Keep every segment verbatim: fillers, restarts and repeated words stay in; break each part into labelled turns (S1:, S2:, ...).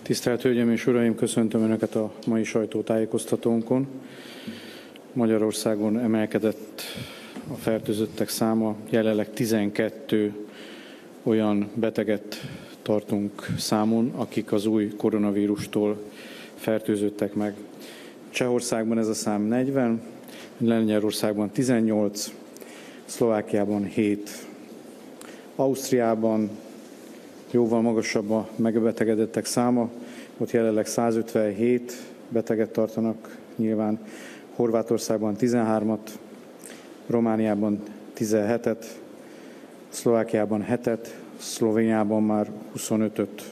S1: Tisztelt Hölgyeim és Uraim, köszöntöm Önöket a mai sajtótájékoztatónkon. Magyarországon emelkedett a fertőzöttek száma, jelenleg tizenkettő olyan beteget tartunk számon, akik az új koronavírustól fertőzöttek meg. Csehországban ez a szám negyven, Lengyelországban tizennyolc, Szlovákiában hét. Ausztriában jóval magasabb a megbetegedettek száma, ott jelenleg százötvenhét beteget tartanak nyilván, Horvátországban tizenhármat, Romániában tizenhetet, Szlovákiában hetet, Szlovéniában már huszonötöt.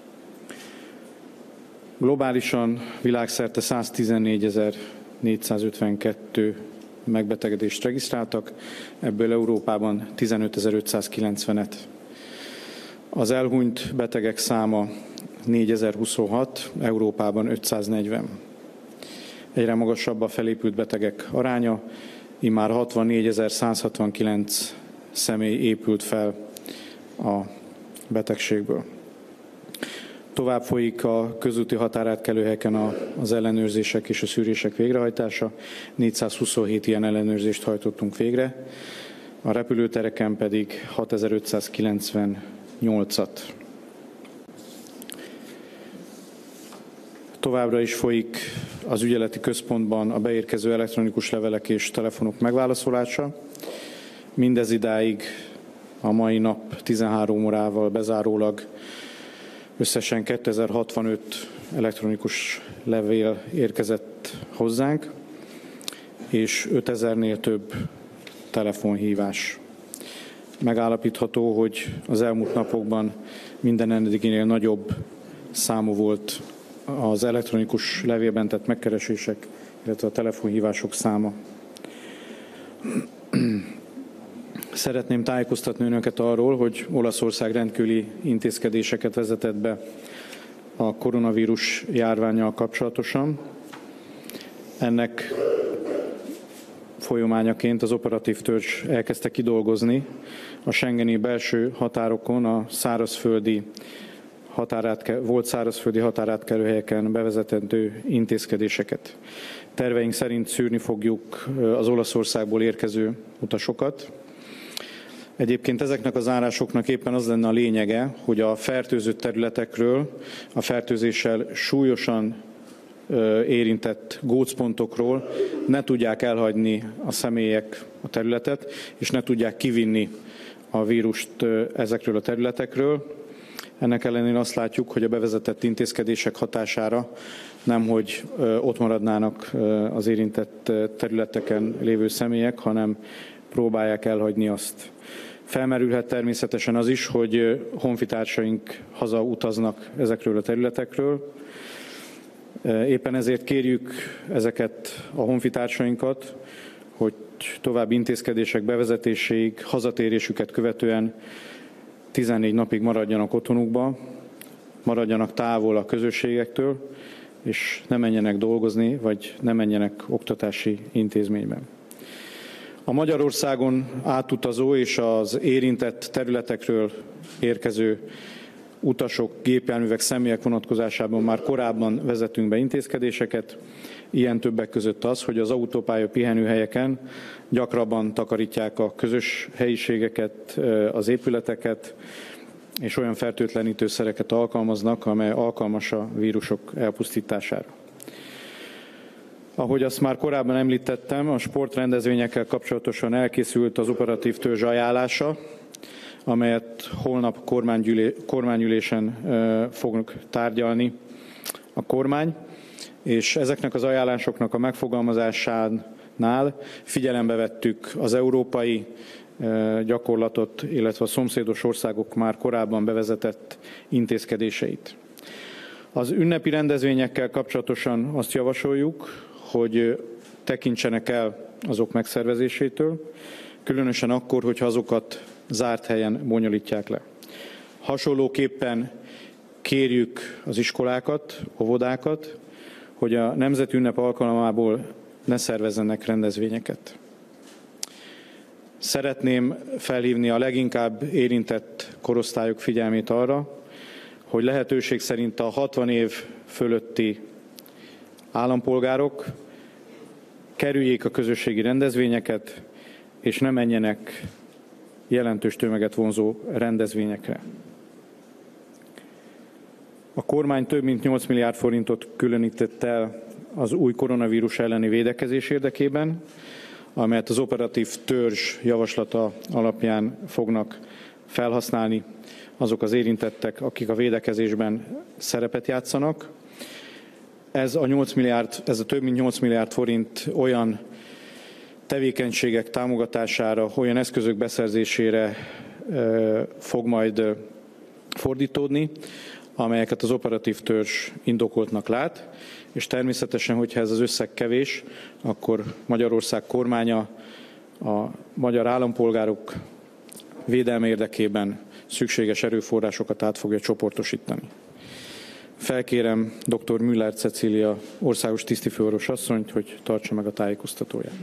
S1: Globálisan világszerte száztizennégyezer-négyszázötvenkettő megbetegedést regisztráltak, ebből Európában tizenötezer-ötszázkilencvenet. Az elhunyt betegek száma négyezer-huszonhat, Európában ötszáznegyven. Egyre magasabb a felépült betegek aránya, immár hatvannégyezer-százhatvankilenc személy épült fel a betegségből. Tovább folyik a közúti határátkelőhelyeken az ellenőrzések és a szűrések végrehajtása. négyszázhuszonhét ilyen ellenőrzést hajtottunk végre, a repülőtereken pedig hatezer-ötszázkilencvennyolcat. Továbbra is folyik az ügyeleti központban a beérkező elektronikus levelek és telefonok megválaszolása. Mindez idáig a mai nap tizenhárom órával bezárólag összesen kétezer-hatvanöt elektronikus levél érkezett hozzánk, és ötezernél több telefonhívás. Megállapítható, hogy az elmúlt napokban minden eddiginél nagyobb számú volt az elektronikus levélben tett megkeresések, illetve a telefonhívások száma. Szeretném tájékoztatni Önöket arról, hogy Olaszország rendkívüli intézkedéseket vezetett be a koronavírus járvánnyal kapcsolatosan. Ennek folyamányaként az operatív törzs elkezdte kidolgozni a schengeni belső határokon a szárazföldi határátke, volt szárazföldi határátkelőhelyeken bevezetendő intézkedéseket. Terveink szerint szűrni fogjuk az Olaszországból érkező utasokat. Egyébként ezeknek az zárásoknak éppen az lenne a lényege, hogy a fertőzött területekről, a fertőzéssel súlyosan érintett gócpontokról ne tudják elhagyni a személyek a területet, és ne tudják kivinni a vírust ezekről a területekről. Ennek ellenére azt látjuk, hogy a bevezetett intézkedések hatására nemhogy ott maradnának az érintett területeken lévő személyek, hanem próbálják elhagyni azt. Felmerülhet természetesen az is, hogy honfitársaink hazautaznak ezekről a területekről. Éppen ezért kérjük ezeket a honfitársainkat, hogy további intézkedések bevezetéséig, hazatérésüket követően tizennégy napig maradjanak otthonukba, maradjanak távol a közösségektől, és ne menjenek dolgozni, vagy ne menjenek oktatási intézménybe. A Magyarországon átutazó és az érintett területekről érkező utasok, gépjárművek, személyek vonatkozásában már korábban vezetünk be intézkedéseket. Ilyen többek között az, hogy az autópálya pihenőhelyeken gyakrabban takarítják a közös helyiségeket, az épületeket, és olyan fertőtlenítőszereket alkalmaznak, amely alkalmas a vírusok elpusztítására. Ahogy azt már korábban említettem, a sportrendezvényekkel kapcsolatosan elkészült az operatív törzs ajánlása, amelyet holnap kormányülésen fognak tárgyalni a kormány, és ezeknek az ajánlásoknak a megfogalmazásánál figyelembe vettük az európai gyakorlatot, illetve a szomszédos országok már korábban bevezetett intézkedéseit. Az ünnepi rendezvényekkel kapcsolatosan azt javasoljuk, hogy tekintsenek el azok megszervezésétől, különösen akkor, hogyha azokat zárt helyen bonyolítják le. Hasonlóképpen kérjük az iskolákat, óvodákat, hogy a nemzeti ünnep alkalmából ne szervezzenek rendezvényeket. Szeretném felhívni a leginkább érintett korosztályok figyelmét arra, hogy lehetőség szerint a hatvan év fölötti állampolgárok kerüljék a közösségi rendezvényeket, és ne menjenek jelentős tömeget vonzó rendezvényekre. A kormány több mint nyolc milliárd forintot különített el az új koronavírus elleni védekezés érdekében, amelyet az operatív törzs javaslata alapján fognak felhasználni azok az érintettek, akik a védekezésben szerepet játszanak. Ez a, nyolc milliárd, ez a több mint nyolc milliárd forint olyan tevékenységek támogatására, olyan eszközök beszerzésére fog majd fordítódni, amelyeket az operatív törzs indokoltnak lát, és természetesen, hogyha ez az összeg kevés, akkor Magyarország kormánya a magyar állampolgárok védelme érdekében szükséges erőforrásokat át fogja csoportosítani. Felkérem dr. Müller Cecília országos tisztifőorvos asszonyt, hogy tartsa meg a tájékoztatóját.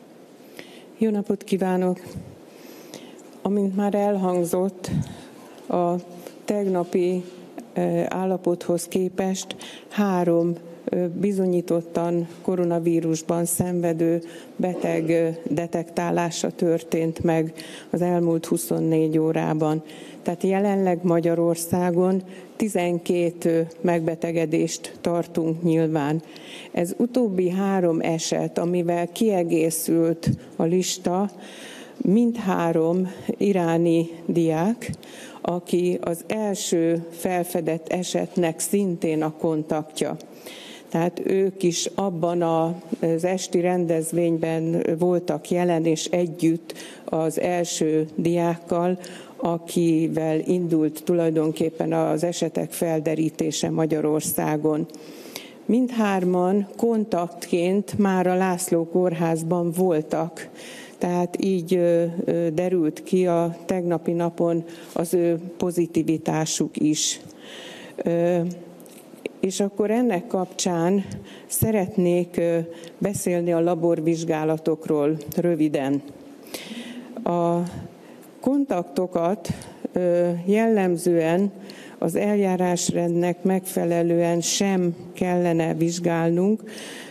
S2: Jó napot kívánok! Amint már elhangzott, a tegnapi állapothoz képest három bizonyítottan koronavírusban szenvedő beteg detektálása történt meg az elmúlt huszonnégy órában. Tehát jelenleg Magyarországon tizenkét megbetegedést tartunk nyilván. Ez utóbbi három eset, amivel kiegészült a lista, mindhárom iráni diák, aki az első felfedett esetnek szintén a kontaktja. Tehát ők is abban az esti rendezvényben voltak jelen, és együtt az első diákkal, akivel indult tulajdonképpen az esetek felderítése Magyarországon. Mindhárman kontaktként már a László kórházban voltak, tehát így derült ki a tegnapi napon az ő pozitivitásuk is. És akkor ennek kapcsán szeretnék beszélni a laborvizsgálatokról röviden. A kontaktokat jellemzően az eljárásrendnek megfelelően sem kellene vizsgálnunk.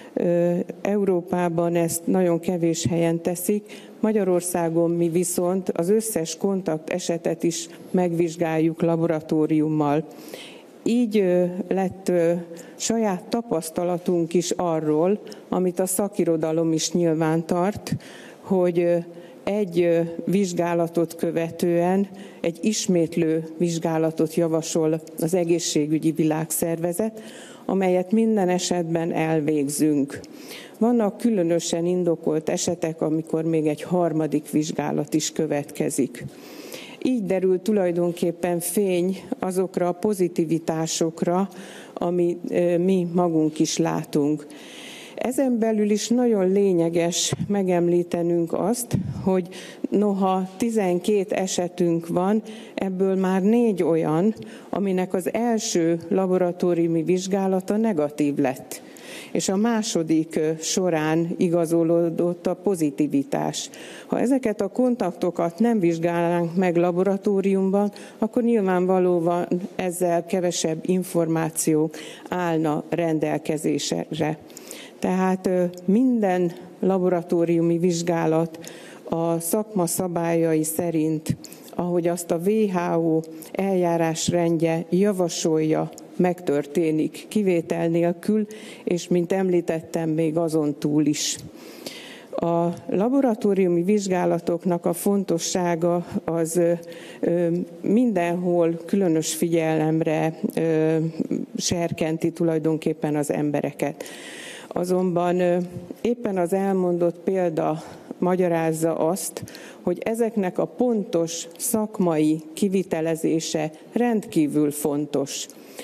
S2: Európában ezt nagyon kevés helyen teszik, Magyarországon mi viszont az összes kontakt esetet is megvizsgáljuk laboratóriummal. Így lett saját tapasztalatunk is arról, amit a szakirodalom is nyilván tart, hogy egy vizsgálatot követően egy ismétlő vizsgálatot javasol az Egészségügyi Világszervezet, amelyet minden esetben elvégzünk. Vannak különösen indokolt esetek, amikor még egy harmadik vizsgálat is következik. Így derül tulajdonképpen fény azokra a pozitivitásokra, amit mi magunk is látunk. Ezen belül is nagyon lényeges megemlítenünk azt, hogy noha tizenkét esetünk van, ebből már négy olyan, aminek az első laboratóriumi vizsgálata negatív lett, és a második során igazolódott a pozitivitás. Ha ezeket a kontaktokat nem vizsgálnánk meg laboratóriumban, akkor nyilvánvalóan ezzel kevesebb információ állna rendelkezésre. Tehát minden laboratóriumi vizsgálat a szakma szabályai szerint, ahogy azt a dupla vé há ó eljárásrendje javasolja, megtörténik kivétel nélkül, és mint említettem, még azon túl is. A laboratóriumi vizsgálatoknak a fontossága az mindenhol különös figyelemre serkenti tulajdonképpen az embereket. Azonban éppen az elmondott példa magyarázza azt, hogy ezeknek a pontos szakmai kivitelezése rendkívül fontos.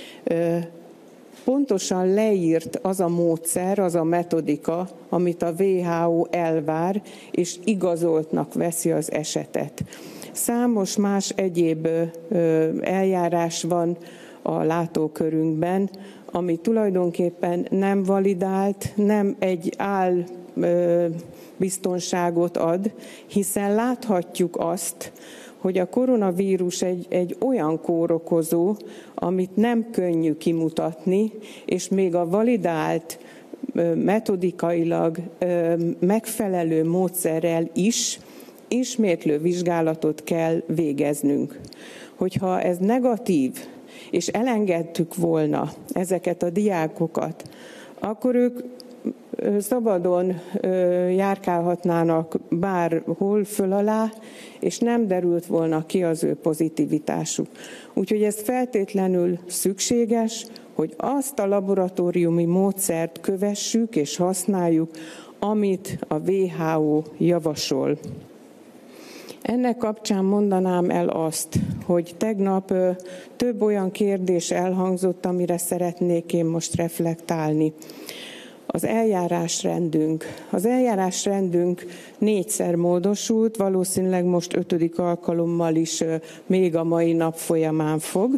S2: Pontosan leírt az a módszer, az a metodika, amit a dupla vé há ó elvár, és igazoltnak veszi az esetet. Számos más egyéb eljárás van a látókörünkben, ami tulajdonképpen nem validált, nem egy áll biztonságot ad, hiszen láthatjuk azt, hogy a koronavírus egy, egy olyan kórokozó, amit nem könnyű kimutatni, és még a validált, metodikailag megfelelő módszerrel is ismétlő vizsgálatot kell végeznünk. Hogyha ez negatív, és elengedtük volna ezeket a diákokat, akkor ők szabadon járkálhatnának bárhol föl alá, és nem derült volna ki az ő pozitivitásuk. Úgyhogy ez feltétlenül szükséges, hogy azt a laboratóriumi módszert kövessük és használjuk, amit a vé há ó javasol. Ennek kapcsán mondanám el azt, hogy tegnap több olyan kérdés elhangzott, amire szeretnék én most reflektálni. Az eljárásrendünk. Az eljárásrendünk négyszer módosult, valószínűleg most ötödik alkalommal is még a mai nap folyamán fog.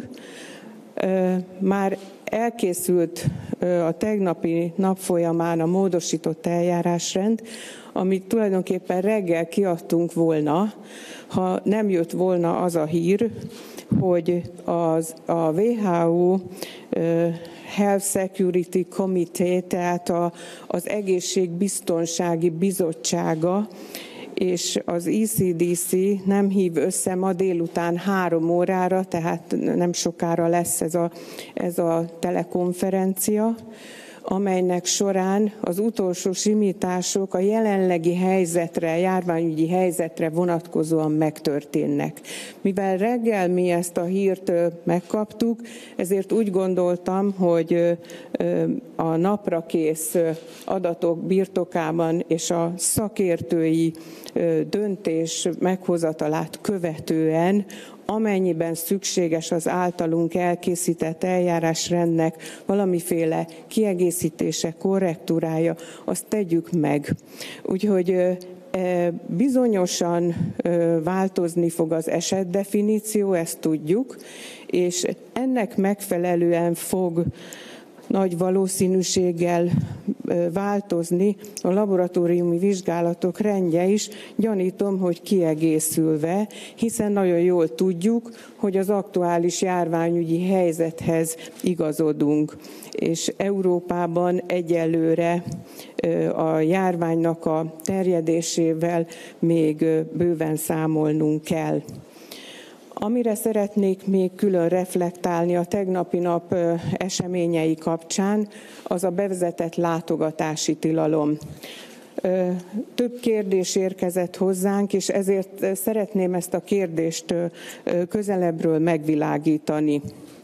S2: Már elkészült a tegnapi nap folyamán a módosított eljárásrend, amit tulajdonképpen reggel kiadtunk volna, ha nem jött volna az a hír, hogy az, a vé há ó Health Security Committee, tehát a, az Egészségbiztonsági Bizottsága és az é cé dé cé nem hív össze ma délután három órára, tehát nem sokára lesz ez a, ez a telekonferencia, amelynek során az utolsó simítások a jelenlegi helyzetre, járványügyi helyzetre vonatkozóan megtörténnek. Mivel reggel mi ezt a hírt megkaptuk, ezért úgy gondoltam, hogy a naprakész adatok birtokában és a szakértői döntés meghozatalát követően, amennyiben szükséges az általunk elkészített eljárásrendnek valamiféle kiegészítése, korrektúrája, azt tegyük meg. Úgyhogy bizonyosan változni fog az esetdefiníció, ezt tudjuk, és ennek megfelelően fog nagy valószínűséggel változni a laboratóriumi vizsgálatok rendje is, gyanítom, hogy kiegészülve, hiszen nagyon jól tudjuk, hogy az aktuális járványügyi helyzethez igazodunk, és Európában egyelőre a járványnak a terjedésével még bőven számolnunk kell. Amire szeretnék még külön reflektálni a tegnapi nap eseményei kapcsán, az a bevezetett látogatási tilalom. Több kérdés érkezett hozzánk, és ezért szeretném ezt a kérdést közelebbről megvilágítani.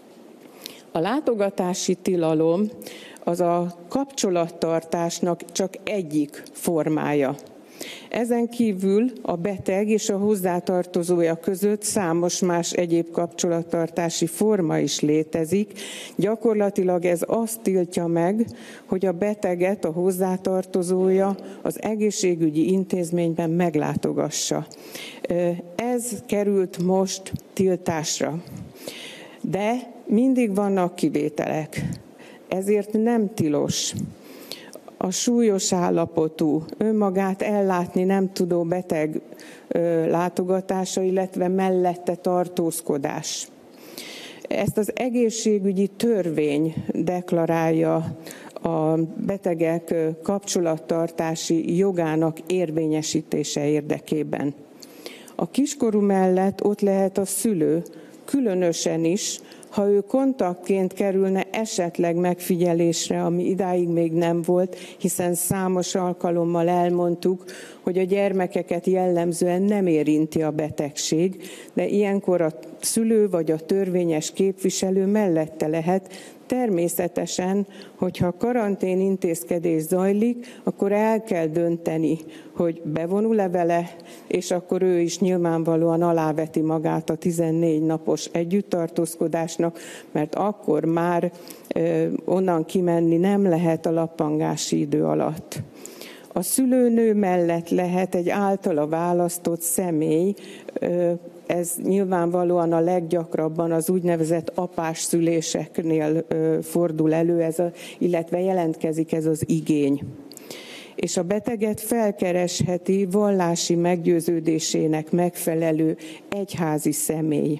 S2: A látogatási tilalom az a kapcsolattartásnak csak egyik formája. Ezen kívül a beteg és a hozzátartozója között számos más egyéb kapcsolattartási forma is létezik. Gyakorlatilag ez azt tiltja meg, hogy a beteget a hozzátartozója az egészségügyi intézményben meglátogassa. Ez került most tiltásra. De mindig vannak kivételek. Ezért nem tilos a súlyos állapotú, önmagát ellátni nem tudó beteg látogatása, illetve mellette tartózkodás. Ezt az egészségügyi törvény deklarálja a betegek kapcsolattartási jogának érvényesítése érdekében. A kiskorú mellett ott lehet a szülő, különösen is, ha ő kontaktként kerülne esetleg megfigyelésre, ami idáig még nem volt, hiszen számos alkalommal elmondtuk, hogy a gyermekeket jellemzően nem érinti a betegség, de ilyenkor a szülő vagy a törvényes képviselő mellette lehet. Természetesen, hogyha karantén intézkedés zajlik, akkor el kell dönteni, hogy bevonul-e vele, és akkor ő is nyilvánvalóan aláveti magát a tizennégy napos együtttartózkodásnak, mert akkor már onnan kimenni nem lehet a lappangási idő alatt. A szülőnő mellett lehet egy általa választott személy, ez nyilvánvalóan a leggyakrabban az úgynevezett apás szüléseknél fordul elő, ez a, illetve jelentkezik ez az igény. és a beteget felkeresheti vallási meggyőződésének megfelelő egyházi személy.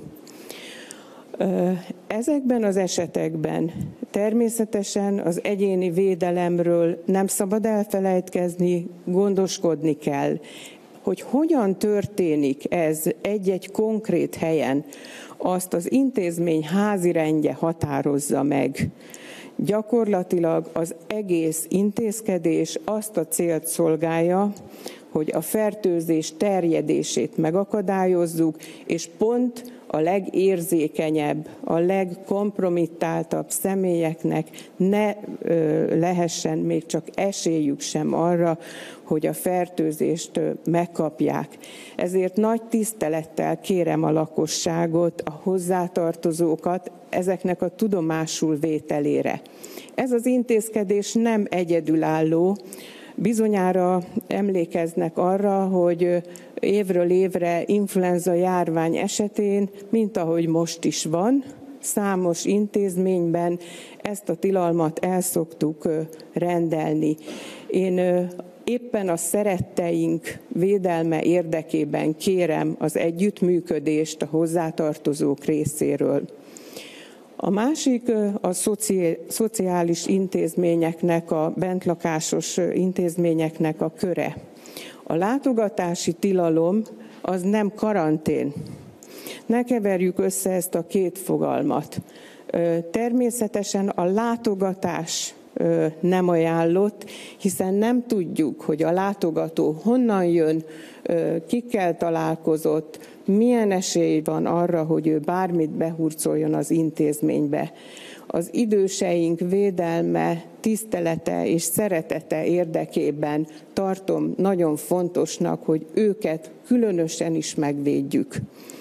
S2: Ezekben az esetekben természetesen az egyéni védelemről nem szabad elfelejtkezni, gondoskodni kell. Hogy hogyan történik ez egy-egy konkrét helyen, azt az intézmény házirendje határozza meg. Gyakorlatilag az egész intézkedés azt a célt szolgálja, hogy a fertőzés terjedését megakadályozzuk, és pont a legérzékenyebb, a legkompromittáltabb személyeknek ne ö, lehessen még csak esélyük sem arra, hogy a fertőzést ö, megkapják. Ezért nagy tisztelettel kérem a lakosságot, a hozzátartozókat ezeknek a tudomásul vételére. Ez az intézkedés nem egyedülálló. Bizonyára emlékeznek arra, hogy évről évre influenza járvány esetén, mint ahogy most is van, számos intézményben ezt a tilalmat el szoktuk rendelni. Én éppen a szeretteink védelme érdekében kérem az együttműködést a hozzátartozók részéről. A másik a szociális intézményeknek, a bentlakásos intézményeknek a köre. A látogatási tilalom az nem karantén. Ne keverjük össze ezt a két fogalmat. Természetesen a látogatás nem ajánlott, hiszen nem tudjuk, hogy a látogató honnan jön, kikkel találkozott, milyen esély van arra, hogy ő bármit behurcoljon az intézménybe. Az időseink védelme, tisztelete és szeretete érdekében tartom nagyon fontosnak, hogy őket különösen is megvédjük.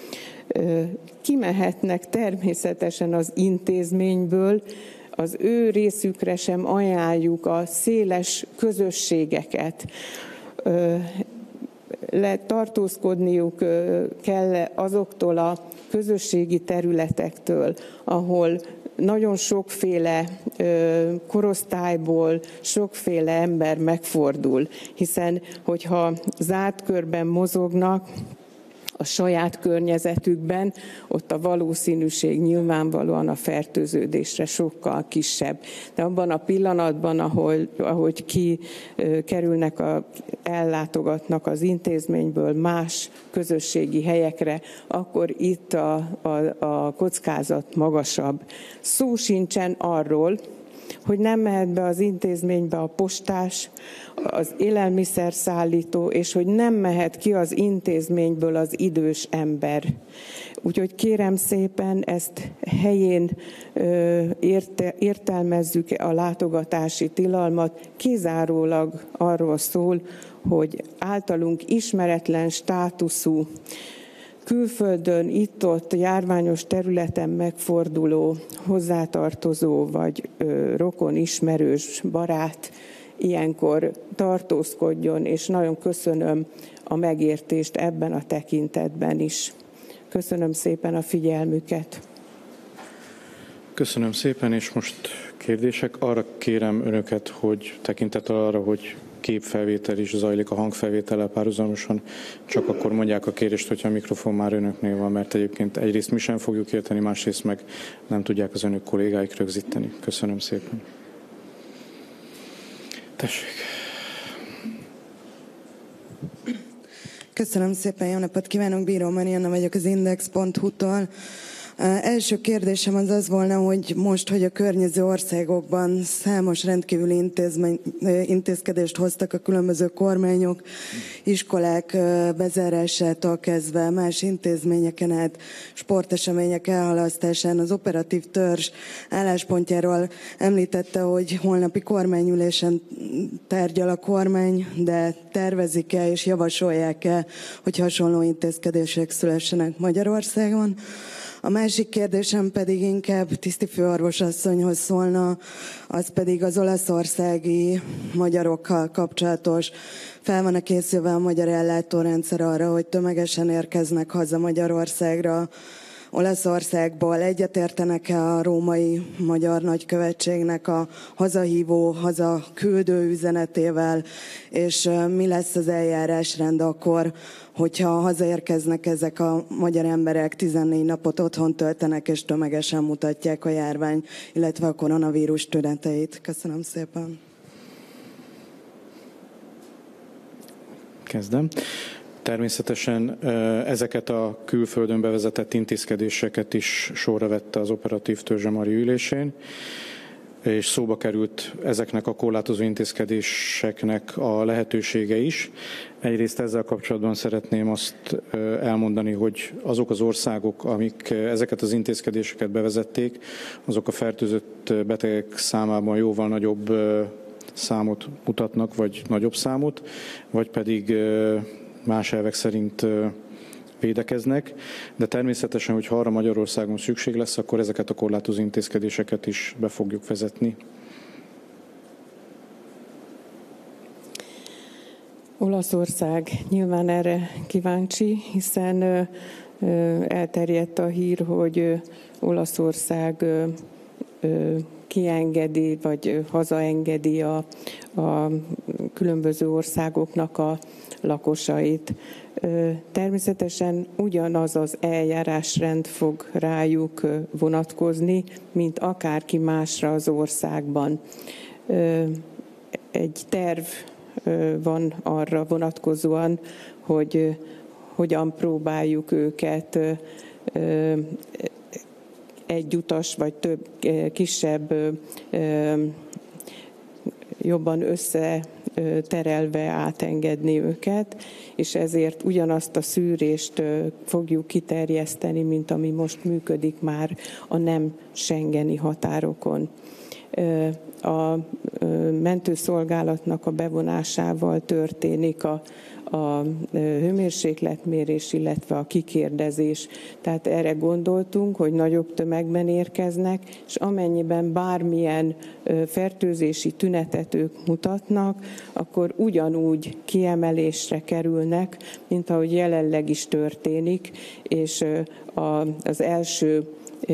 S2: Kimehetnek természetesen az intézményből, az ő részükre sem ajánljuk a széles közösségeket. Tartózkodniuk kell azoktól a közösségi területektől, ahol nagyon sokféle korosztályból sokféle ember megfordul, hiszen hogyha zárt körben mozognak, a saját környezetükben, ott a valószínűség nyilvánvalóan a fertőződésre sokkal kisebb. De abban a pillanatban, ahol, ahogy kikerülnek, a, ellátogatnak az intézményből más közösségi helyekre, akkor itt a, a, a kockázat magasabb. Szó sincsen arról, hogy nem mehet be az intézménybe a postás, az élelmiszerszállító, és hogy nem mehet ki az intézményből az idős ember. Úgyhogy kérem szépen, ezt helyén érte, értelmezzük a látogatási tilalmat, kizárólag arról szól, hogy általunk ismeretlen státuszú, külföldön, itt-ott járványos területen megforduló hozzátartozó vagy ö, rokon, ismerős, barát ilyenkor tartózkodjon, és nagyon köszönöm a megértést ebben a tekintetben is. Köszönöm szépen a figyelmüket.
S1: Köszönöm szépen, és most kérdések. Arra kérem önöket, hogy tekintettel arra, hogy képfelvétel is zajlik a hangfelvétellel párhuzamosan, csak akkor mondják a kérést, hogyha a mikrofon már önöknél van, mert egyébként egyrészt mi sem fogjuk érteni, másrészt meg nem tudják az önök kollégáik rögzíteni. Köszönöm szépen. Tessék.
S3: Köszönöm szépen, jó napot kívánok, Bíró Marianna vagyok az index pont hu-tól. Első kérdésem az az volna, hogy most, hogy a környező országokban számos rendkívüli intézkedést hoztak a különböző kormányok, iskolák bezárásától kezdve más intézményeken át, sportesemények elhalasztásán, az operatív törzs álláspontjáról említette, hogy holnapi kormányülésen tárgyal a kormány, de tervezik-e és javasolják-e, hogy hasonló intézkedések szülessenek Magyarországon? A másik kérdésem pedig inkább tisztifőorvos asszonyhoz szólna, az pedig az olaszországi magyarokkal kapcsolatos. Fel van-e készülve a magyar ellátórendszer arra, hogy tömegesen érkeznek haza Magyarországra Olaszországból. Egyetértenek-e a római magyar nagykövetségnek a hazahívó, hazaküldő üzenetével, és mi lesz az eljárásrend akkor, hogyha hazaérkeznek ezek a magyar emberek, tizennégy napot otthon töltenek, és tömegesen mutatják a járvány, illetve a koronavírus tüneteit. Köszönöm szépen.
S1: Kezdem. Természetesen ezeket a külföldön bevezetett intézkedéseket is sorra vette az operatív törzsemari ülésén, és szóba került ezeknek a korlátozó intézkedéseknek a lehetősége is. Egyrészt ezzel kapcsolatban szeretném azt elmondani, hogy azok az országok, amik ezeket az intézkedéseket bevezették, azok a fertőzött betegek számában jóval nagyobb számot mutatnak, vagy nagyobb számot, vagy pedig más elvek szerint védekeznek, de természetesen, hogyha arra Magyarországon szükség lesz, akkor ezeket a korlátozó intézkedéseket is be fogjuk vezetni.
S2: Olaszország nyilván erre kíváncsi, hiszen elterjedt a hír, hogy Olaszország kiengedi, vagy hazaengedi a, a különböző országoknak a lakosait. Természetesen ugyanaz az eljárásrend fog rájuk vonatkozni, mint akárki másra az országban. Egy terv van arra vonatkozóan, hogy hogyan próbáljuk őket egyutas vagy több kisebb, jobban összeterelve átengedni őket, és ezért ugyanazt a szűrést fogjuk kiterjeszteni, mint ami most működik már a nem schengeni határokon. A mentőszolgálatnak a bevonásával történik a a hőmérsékletmérés, illetve a kikérdezés. Tehát erre gondoltunk, hogy nagyobb tömegben érkeznek, és amennyiben bármilyen fertőzési tünetet ők mutatnak, akkor ugyanúgy kiemelésre kerülnek, mint ahogy jelenleg is történik, és az első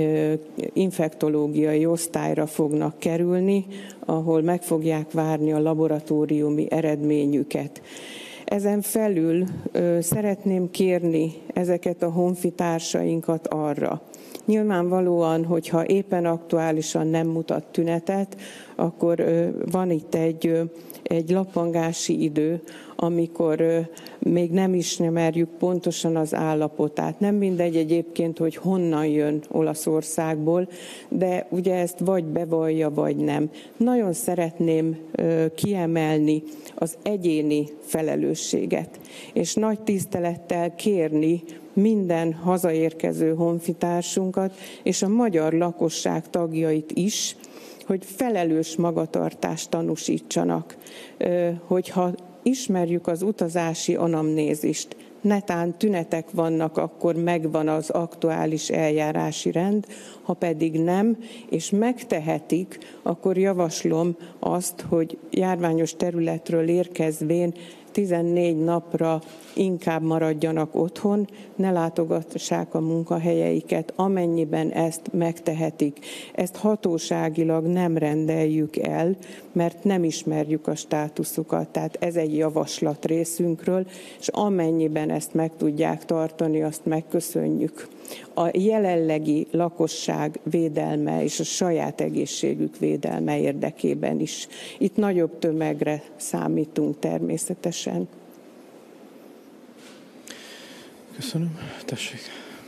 S2: infektológiai osztályra fognak kerülni, ahol meg fogják várni a laboratóriumi eredményüket. Ezen felül ö, szeretném kérni ezeket a honfitársainkat arra. Nyilvánvalóan, hogyha éppen aktuálisan nem mutat tünetet, akkor ö, van itt egy, ö, egy lappangási idő, amikor ö, még nem ismerjük pontosan az állapotát. Nem mindegy egyébként, hogy honnan jön Olaszországból, de ugye ezt vagy bevallja, vagy nem. Nagyon szeretném ö, kiemelni az egyéni felelősséget, és nagy tisztelettel kérni minden hazaérkező honfitársunkat és a magyar lakosság tagjait is, hogy felelős magatartást tanúsítsanak, hogyha ismerjük az utazási anamnézist, netán tünetek vannak, akkor megvan az aktuális eljárási rend, ha pedig nem, és megtehetik, akkor javaslom azt, hogy járványos területről érkezvén tizennégy napra inkább maradjanak otthon, ne látogassák a munkahelyeiket, amennyiben ezt megtehetik. Ezt hatóságilag nem rendeljük el, mert nem ismerjük a státuszukat, tehát ez egy javaslat részünkről, és amennyiben ezt meg tudják tartani, azt megköszönjük. A jelenlegi lakosság védelme és a saját egészségük védelme érdekében is. Itt nagyobb tömegre számítunk természetesen.
S1: Köszönöm. Tessék.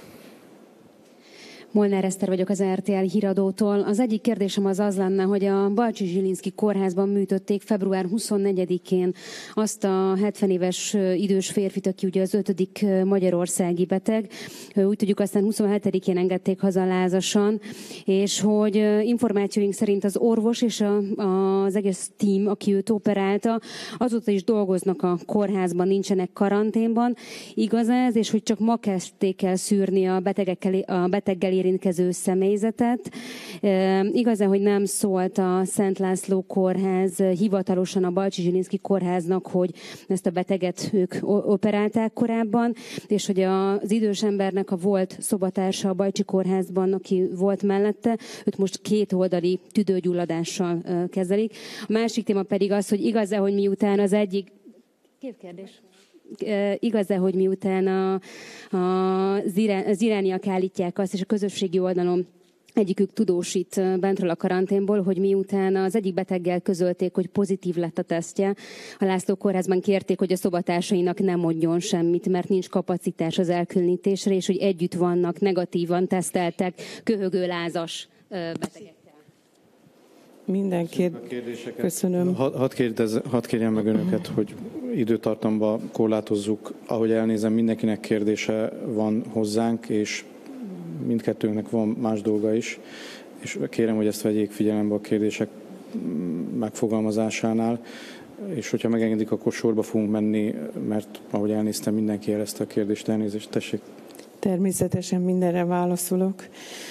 S4: Molnár Eszter vagyok az er té el híradótól. Az egyik kérdésem az az lenne, hogy a Balcsy-Zsilinszky kórházban műtötték február huszonnegyedikén azt a hetven éves idős férfit, aki ugye az ötödik magyarországi beteg. Úgy tudjuk, aztán huszonhetedikén engedték haza lázasan, és hogy információink szerint az orvos és a, az egész tím, aki őt operálta, azóta is dolgoznak a kórházban, nincsenek karanténban. Igaz ez, és hogy csak ma kezdték el szűrni a, betegekkel, a beteggel érintkező személyzetet. Igaz-e, hogy nem szólt a Szent László Kórház hivatalosan a Balcsy Zsilinszky Kórháznak, hogy ezt a beteget ők operálták korábban, és hogy az idős embernek a volt szobatársa a Balcsy Kórházban, aki volt mellette, őt most két oldali tüdőgyulladással kezelik. A másik téma pedig az, hogy igaz-e, hogy miután az egyik... Képkérdés. Igaz-e, hogy miután a, a, az, irán, az irániak állítják azt, és a közösségi oldalon egyikük tudósít bentről a karanténból, hogy miután az egyik beteggel közölték, hogy pozitív lett a tesztje, a László Kórházban kérték, hogy a szobatársainak nem mondjon semmit, mert nincs kapacitás az elkülönítésre, és hogy együtt vannak, negatívan teszteltek, köhögő, lázas betegekkel.
S2: Mindenki. Köszönöm.
S1: Hadd had had kérjem meg önöket, hogy időtartamba korlátozzuk. Ahogy elnézem, mindenkinek kérdése van hozzánk, és mindkettőnknek van más dolga is, és kérem, hogy ezt vegyék figyelembe a kérdések megfogalmazásánál, és hogyha megengedik, akkor sorba fogunk menni, mert ahogy elnéztem, mindenki jelezte a kérdést, elnézést, tessék.
S2: Természetesen mindenre válaszolok.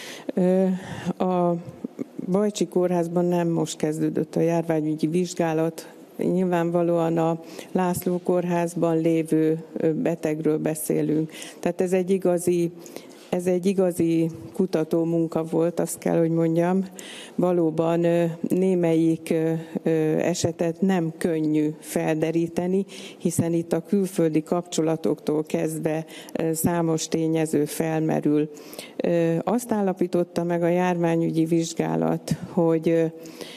S2: A Balcsy Kórházban nem most kezdődött a járványügyi vizsgálat. Nyilvánvalóan a László Kórházban lévő betegről beszélünk. Tehát ez egy igazi, ez egy igazi kutató munka volt, azt kell, hogy mondjam. Valóban némelyik esetet nem könnyű felderíteni, hiszen itt a külföldi kapcsolatoktól kezdve számos tényező felmerül. Azt állapította meg a járványügyi vizsgálat, hogy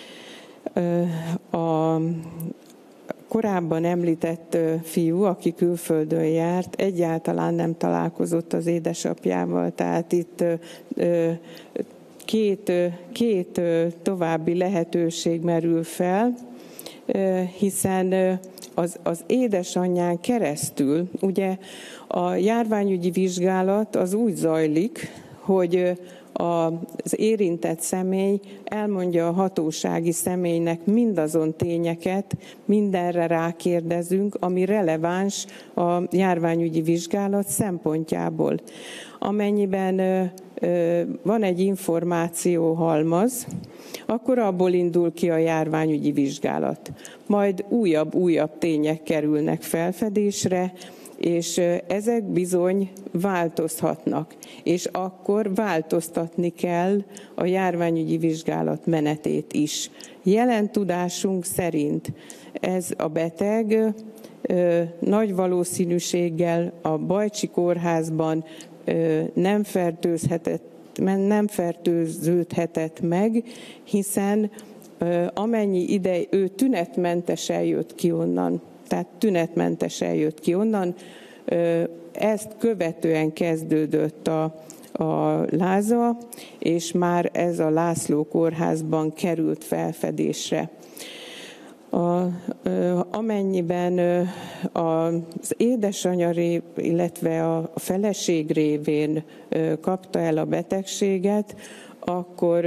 S2: a korábban említett fiú, aki külföldön járt, egyáltalán nem találkozott az édesapjával, tehát itt két, két további lehetőség merül fel, hiszen az, az édesanyján keresztül, ugye a járványügyi vizsgálat az úgy zajlik, hogy az érintett személy elmondja a hatósági személynek mindazon tényeket, mindenre rákérdezünk, ami releváns a járványügyi vizsgálat szempontjából. Amennyiben van egy információhalmaz, akkor abból indul ki a járványügyi vizsgálat. Majd újabb-újabb tények kerülnek felfedésre, és ezek bizony változhatnak, és akkor változtatni kell a járványügyi vizsgálat menetét is. Jelen tudásunk szerint ez a beteg nagy valószínűséggel a Balcsy Kórházban nem fertőzhetett, nem fertőződhetett meg, hiszen amennyi ideig ő tünetmentesen jött ki onnan, tehát tünetmentesen jött ki onnan. Ezt követően kezdődött a, a láza, és már ez a László Kórházban került felfedésre. A, amennyiben az édesanyja, illetve a feleség révén kapta el a betegséget, akkor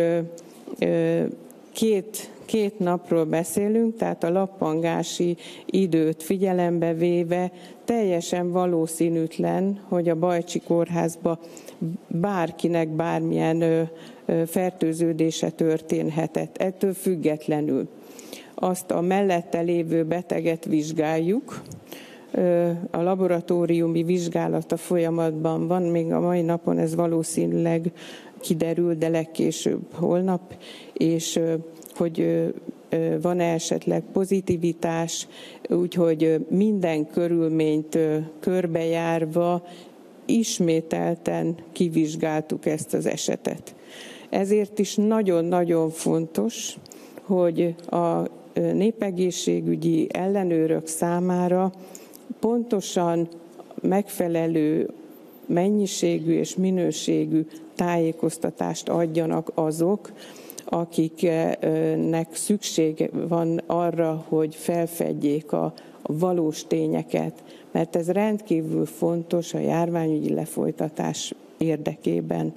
S2: két Két napról beszélünk, tehát a lappangási időt figyelembe véve teljesen valószínűtlen, hogy a Balcsy Kórházba bárkinek bármilyen fertőződése történhetett. Ettől függetlenül azt a mellette lévő beteget vizsgáljuk. A laboratóriumi vizsgálata folyamatban van, még a mai napon ez valószínűleg kiderül, de legkésőbb holnap, és hogy van-e esetleg pozitivitás, úgyhogy minden körülményt körbejárva ismételten kivizsgáltuk ezt az esetet. Ezért is nagyon-nagyon fontos, hogy a népegészségügyi ellenőrök számára pontosan megfelelő mennyiségű és minőségű tájékoztatást adjanak azok, akiknek szükség van arra, hogy felfedjék a valós tényeket, mert ez rendkívül fontos a járványügyi lefolytatás érdekében.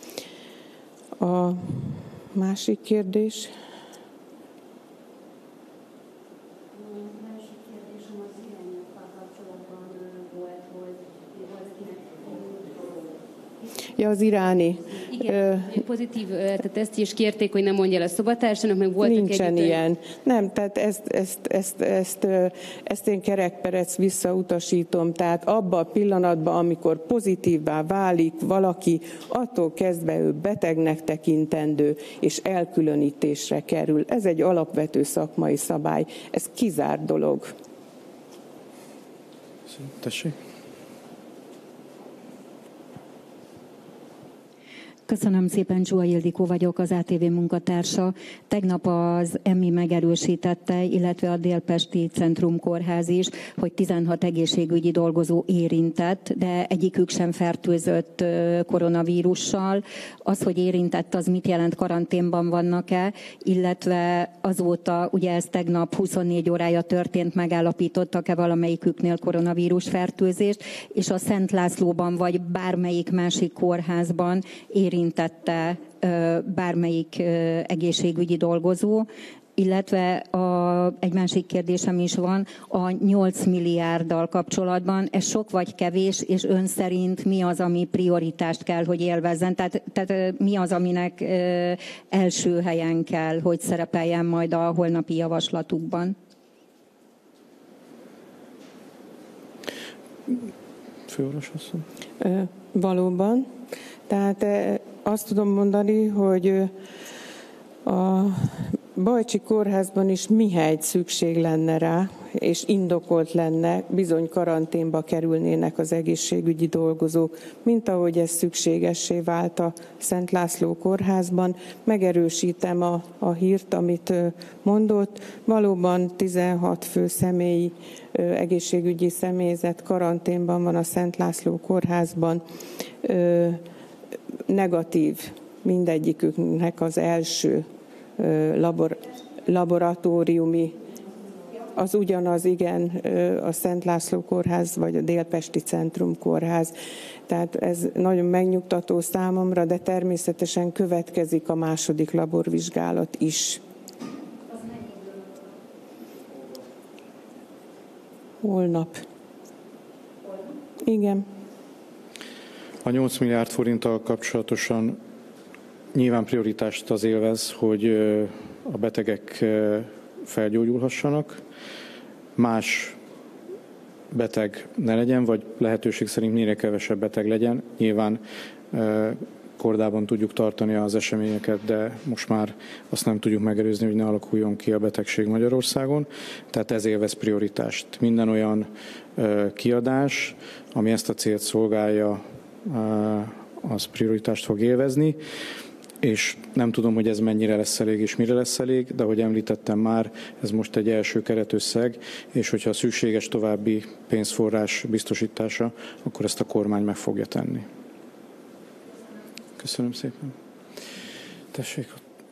S2: A másik kérdés. Ja, az iráni.
S4: Igen, Ö, pozitív, tehát ezt is kérték, hogy nem mondja el a szobatársának, meg voltak
S2: nincsen
S4: együtt,
S2: ilyen. Nem, tehát ezt, ezt, ezt, ezt, ezt én kerekperec visszautasítom. Tehát abban a pillanatban, amikor pozitívvá válik valaki, attól kezdve ő betegnek tekintendő, és elkülönítésre kerül. Ez egy alapvető szakmai szabály. Ez kizárt dolog.
S1: Tessék.
S5: Köszönöm szépen, Zsua Ildikó vagyok, az á té vé munkatársa. Tegnap az em i megerősítette, illetve a Délpesti Centrum Kórház is, hogy tizenhat egészségügyi dolgozó érintett, de egyikük sem fertőzött koronavírussal. Az, hogy érintett, az mit jelent, karanténban vannak-e, illetve azóta, ugye ez tegnap huszonnégy órája történt, megállapítottak-e valamelyiküknél koronavírus fertőzést, és a Szent Lászlóban vagy bármelyik másik kórházban érintett érintette bármelyik egészségügyi dolgozó, illetve a, egy másik kérdésem is van, a nyolc milliárddal kapcsolatban, ez sok vagy kevés, és ön szerint mi az, ami prioritást kell, hogy élvezzen? Tehát, tehát mi az, aminek első helyen kell, hogy szerepeljen majd a holnapi javaslatukban?
S1: Főorvos asszony.
S2: Valóban. Tehát azt tudom mondani, hogy a Bajcsi Kórházban is mihelyt szükség lenne rá, és indokolt lenne, bizony karanténba kerülnének az egészségügyi dolgozók, mint ahogy ez szükségessé vált a Szent László Kórházban. Megerősítem a, a hírt, amit mondott. Valóban tizenhat fő személyi egészségügyi személyzet karanténban van a Szent László Kórházban. Negatív mindegyiküknek az első labor, laboratóriumi, az ugyanaz, igen, a Szent László Kórház vagy a Délpesti Centrum Kórház. Tehát ez nagyon megnyugtató számomra, de természetesen következik a második laborvizsgálat is. Holnap. Igen.
S1: A nyolc milliárd forinttal kapcsolatosan nyilván prioritást az élvez, hogy a betegek felgyógyulhassanak, más beteg ne legyen, vagy lehetőség szerint minél kevesebb beteg legyen. Nyilván kordában tudjuk tartani az eseményeket, de most már azt nem tudjuk megelőzni, hogy ne alakuljon ki a betegség Magyarországon. Tehát ez élvez prioritást. Minden olyan kiadás, ami ezt a célt szolgálja, az prioritást fog élvezni, és nem tudom, hogy ez mennyire lesz elég és mire lesz elég, de ahogy említettem már, ez most egy első keretösszeg, és hogyha szükséges további pénzforrás biztosítása, akkor ezt a kormány meg fogja tenni. Köszönöm szépen. Tessék.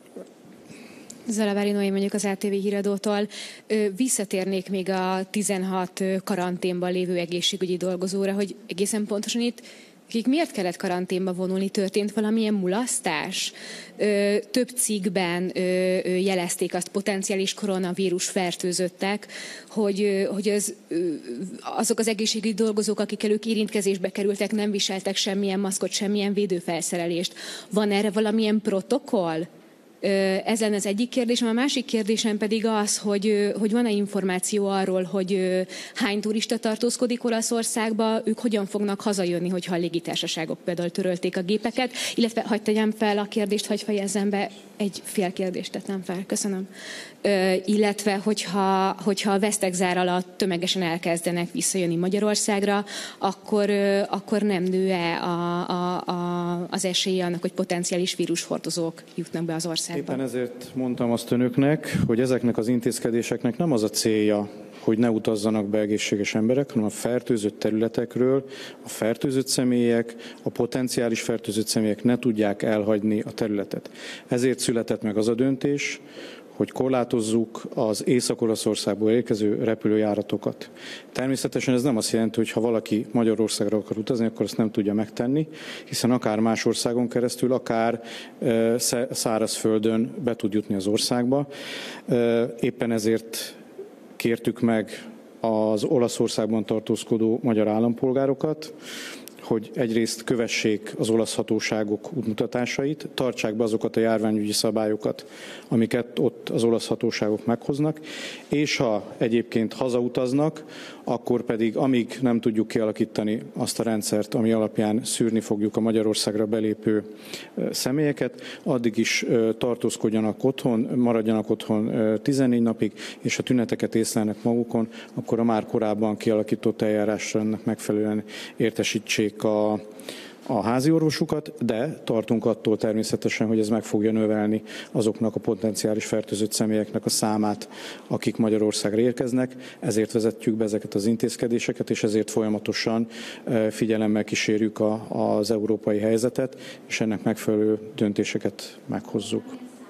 S6: Zalavári Noé mondjuk az á té vé híradótól. Visszatérnék még a tizenhat karanténban lévő egészségügyi dolgozóra, hogy egészen pontosan itt akik miért kellett karanténba vonulni, történt valamilyen mulasztás? Több cikkben jelezték azt potenciális koronavírus fertőzöttek, hogy, hogy az, azok az egészségügyi dolgozók, akikkel ők érintkezésbe kerültek, nem viseltek semmilyen maszkot, semmilyen védőfelszerelést. Van erre valamilyen protokoll? Ez lenne az egyik kérdésem. A másik kérdésem pedig az, hogy, hogy van-e információ arról, hogy hány turista tartózkodik Olaszországba, ők hogyan fognak hazajönni, hogyha a légitársaságok például törölték a gépeket, illetve hadd tegyem fel a kérdést, hadd fejezzem be, egy fél kérdést tettem fel, köszönöm. Ö, illetve, hogyha, hogyha a vesztegzár alatt tömegesen elkezdenek visszajönni Magyarországra, akkor, ö, akkor nem nő-e a, a, a, az esélye annak, hogy potenciális vírushordozók jutnak be az országba?
S1: Éppen ezért mondtam azt önöknek, hogy ezeknek az intézkedéseknek nem az a célja, hogy ne utazzanak be egészséges emberek, hanem a fertőzött területekről a fertőzött személyek, a potenciális fertőzött személyek ne tudják elhagyni a területet. Ezért született meg az a döntés, hogy korlátozzuk az Észak-Olaszországból érkező repülőjáratokat. Természetesen ez nem azt jelenti, hogy ha valaki Magyarországra akar utazni, akkor azt nem tudja megtenni, hiszen akár más országon keresztül, akár szárazföldön be tud jutni az országba. Éppen ezért kértük meg az Olaszországban tartózkodó magyar állampolgárokat, hogy egyrészt kövessék az olasz hatóságok útmutatásait, tartsák be azokat a járványügyi szabályokat, amiket ott az olasz hatóságok meghoznak, és ha egyébként hazautaznak, akkor pedig amíg nem tudjuk kialakítani azt a rendszert, ami alapján szűrni fogjuk a Magyarországra belépő személyeket, addig is tartózkodjanak otthon, maradjanak otthon tizennégy napig, és ha tüneteket észlelnek magukon, akkor a már korábban kialakított eljárásra ennek megfelelően értesítsék a a házi orvosukat, de tartunk attól természetesen, hogy ez meg fogja növelni azoknak a potenciális fertőzött személyeknek a számát, akik Magyarországra érkeznek. Ezért vezetjük be ezeket az intézkedéseket, és ezért folyamatosan figyelemmel kísérjük a, az európai helyzetet, és ennek megfelelő döntéseket meghozzuk.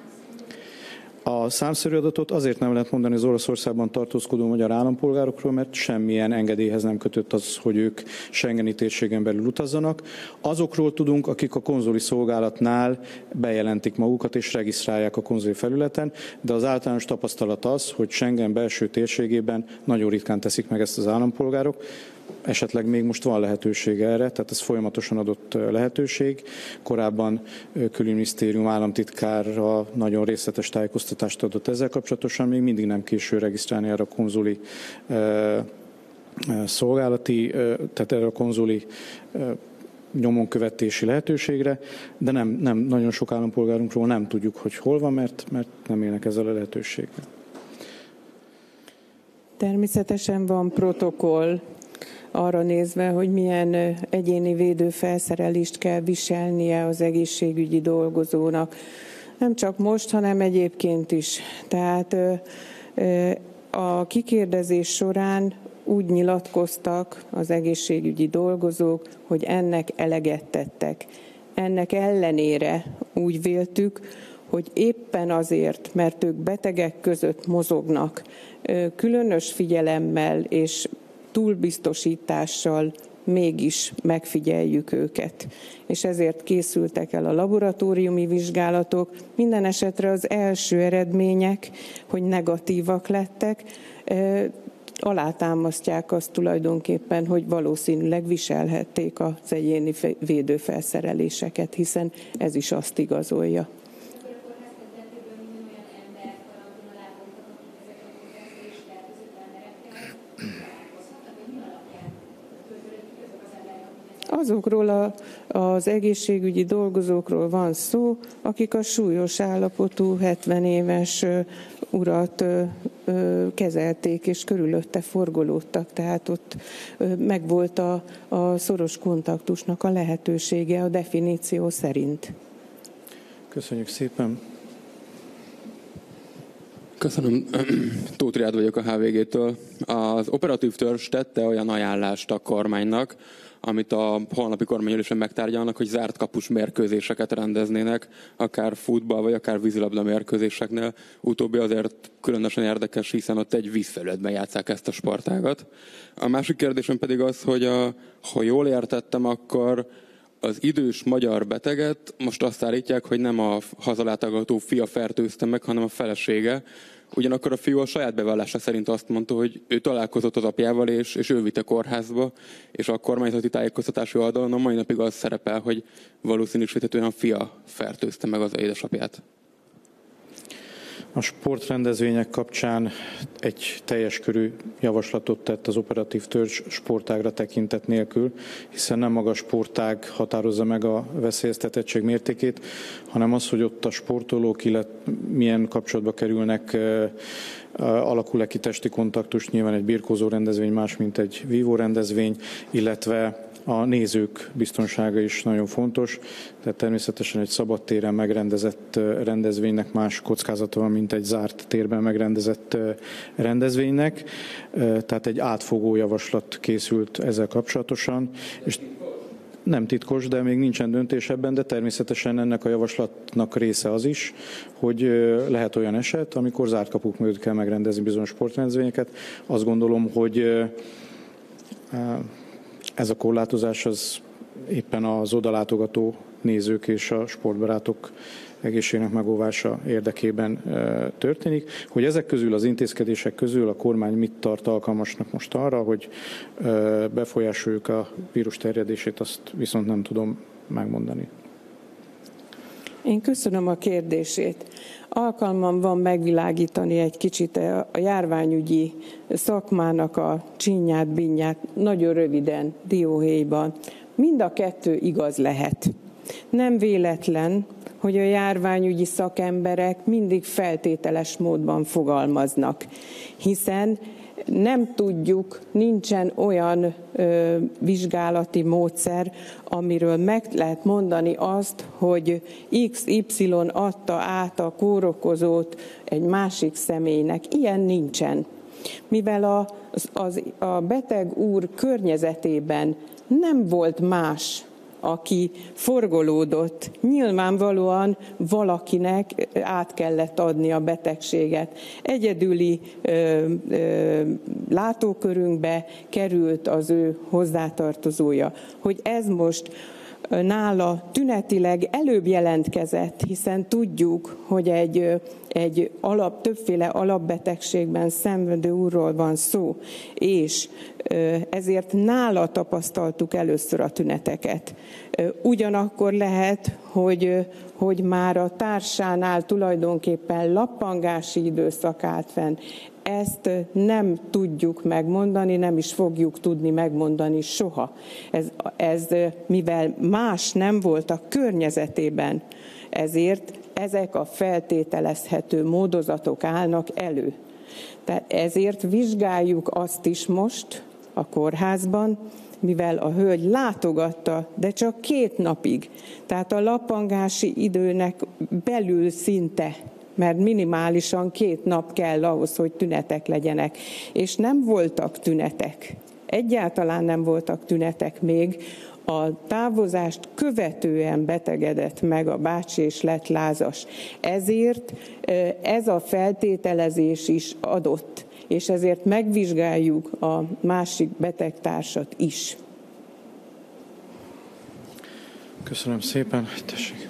S1: A számszerű adatot azért nem lehet mondani az Oroszországban tartózkodó magyar állampolgárokról, mert semmilyen engedélyhez nem kötött az, hogy ők schengeni térségen belül utazzanak. Azokról tudunk, akik a konzuli szolgálatnál bejelentik magukat és regisztrálják a konzuli felületen, de az általános tapasztalat az, hogy Schengen belső térségében nagyon ritkán teszik meg ezt az állampolgárok. Esetleg még most van lehetőség erre, tehát ez folyamatosan adott lehetőség. Korábban külügyminisztérium államtitkára nagyon részletes tájékoztatást adott ezzel kapcsolatosan, még mindig nem késő regisztrálni erre a konzuli szolgálati, tehát erre a konzuli nyomonkövetési lehetőségre, de nem, nem nagyon sok állampolgárunkról nem tudjuk, hogy hol van, mert, mert nem élnek ezzel a lehetőséggel.
S2: Természetesen van protokoll arra nézve, hogy milyen egyéni védőfelszerelést kell viselnie az egészségügyi dolgozónak. Nem csak most, hanem egyébként is. Tehát a kikérdezés során úgy nyilatkoztak az egészségügyi dolgozók, hogy ennek eleget tettek. Ennek ellenére úgy véltük, hogy éppen azért, mert ők betegek között mozognak, különös figyelemmel és túlbiztosítással mégis megfigyeljük őket. És ezért készültek el a laboratóriumi vizsgálatok. Minden esetre az első eredmények, hogy negatívak lettek, alátámasztják azt tulajdonképpen, hogy valószínűleg viselhették az egyéni védőfelszereléseket, hiszen ez is azt igazolja. Azokról a, az egészségügyi dolgozókról van szó, akik a súlyos állapotú hetven éves urat kezelték és körülötte forgolódtak, tehát ott megvolt a, a szoros kontaktusnak a lehetősége a definíció szerint.
S1: Köszönjük szépen!
S7: Köszönöm. Tóth Riád vagyok a há vé gé-től. Az operatív törzs tette olyan ajánlást a kormánynak, amit a holnapi kormányülésen megtárgyalnak, hogy zárt kapus mérkőzéseket rendeznének, akár futball vagy akár vízilabda mérkőzéseknél. Utóbbi azért különösen érdekes, hiszen ott egy vízfelületben játsszák ezt a sportágat. A másik kérdésem pedig az, hogy a, ha jól értettem, akkor az idős magyar beteget most azt állítják, hogy nem a hazalátogató fia fertőzte meg, hanem a felesége. Ugyanakkor a fiú a saját bevallása szerint azt mondta, hogy ő találkozott az apjával, és, és ő vitte kórházba, és a kormányzati tájékoztatási oldalon a mai napig az szerepel, hogy valószínűsíthetően a fia fertőzte meg az édesapját.
S1: A sportrendezvények kapcsán egy teljes körű javaslatot tett az operatív törzs sportágra tekintet nélkül, hiszen nem maga a sportág határozza meg a veszélyeztetettség mértékét, hanem az, hogy ott a sportolók, illetve milyen kapcsolatba kerülnek, alakul-e ki testi kontaktus, nyilván egy birkózó rendezvény más, mint egy vívó rendezvény, illetve a nézők biztonsága is nagyon fontos, tehát természetesen egy szabadtéren megrendezett rendezvénynek más kockázata van, mint egy zárt térben megrendezett rendezvénynek, tehát egy átfogó javaslat készült ezzel kapcsolatosan, és nem titkos, de még nincsen döntés ebben, de természetesen ennek a javaslatnak része az is, hogy lehet olyan eset, amikor zárt kapuk mögött kell megrendezni bizonyos sportrendezvényeket. Azt gondolom, hogy ez a korlátozás az éppen az odalátogató nézők és a sportbarátok egészségének megóvása érdekében történik. Hogy ezek közül, az intézkedések közül a kormány mit tart alkalmasnak most arra, hogy befolyásoljuk a vírus terjedését, azt viszont nem tudom megmondani.
S2: Én köszönöm a kérdését. Alkalmam van megvilágítani egy kicsit a járványügyi szakmának a csinyát, binnyát, nagyon röviden, dióhéjban. Mind a kettő igaz lehet. Nem véletlen, hogy a járványügyi szakemberek mindig feltételes módban fogalmaznak, hiszen nem tudjuk, nincsen olyan ö, vizsgálati módszer, amiről meg lehet mondani azt, hogy iksz ipszilon adta át a kórokozót egy másik személynek. Ilyen nincsen. Mivel a, az, a beteg úr környezetében nem volt más, aki forgolódott, nyilvánvalóan valakinek át kellett adni a betegséget. Egyedüli ö, ö, látókörünkbe került az ő hozzátartozója. Hogy ez most nála tünetileg előbb jelentkezett, hiszen tudjuk, hogy egy, egy alap, többféle alapbetegségben szenvedő úrról van szó, és ezért nála tapasztaltuk először a tüneteket. Ugyanakkor lehet, hogy, hogy már a társánál tulajdonképpen lappangási időszak állt fenn. Ezt nem tudjuk megmondani, nem is fogjuk tudni megmondani soha. Ez, ez mivel más nem volt a környezetében, ezért ezek a feltételezhető módozatok állnak elő. Tehát ezért vizsgáljuk azt is most a kórházban, mivel a hölgy látogatta, de csak két napig. Tehát a lappangási időnek belül szinte, mert minimálisan két nap kell ahhoz, hogy tünetek legyenek. És nem voltak tünetek. Egyáltalán nem voltak tünetek még. A távozást követően betegedett meg a bácsi és lett lázas. Ezért ez a feltételezés is adott, és ezért megvizsgáljuk a másik betegtársat is.
S1: Köszönöm szépen. Tessék.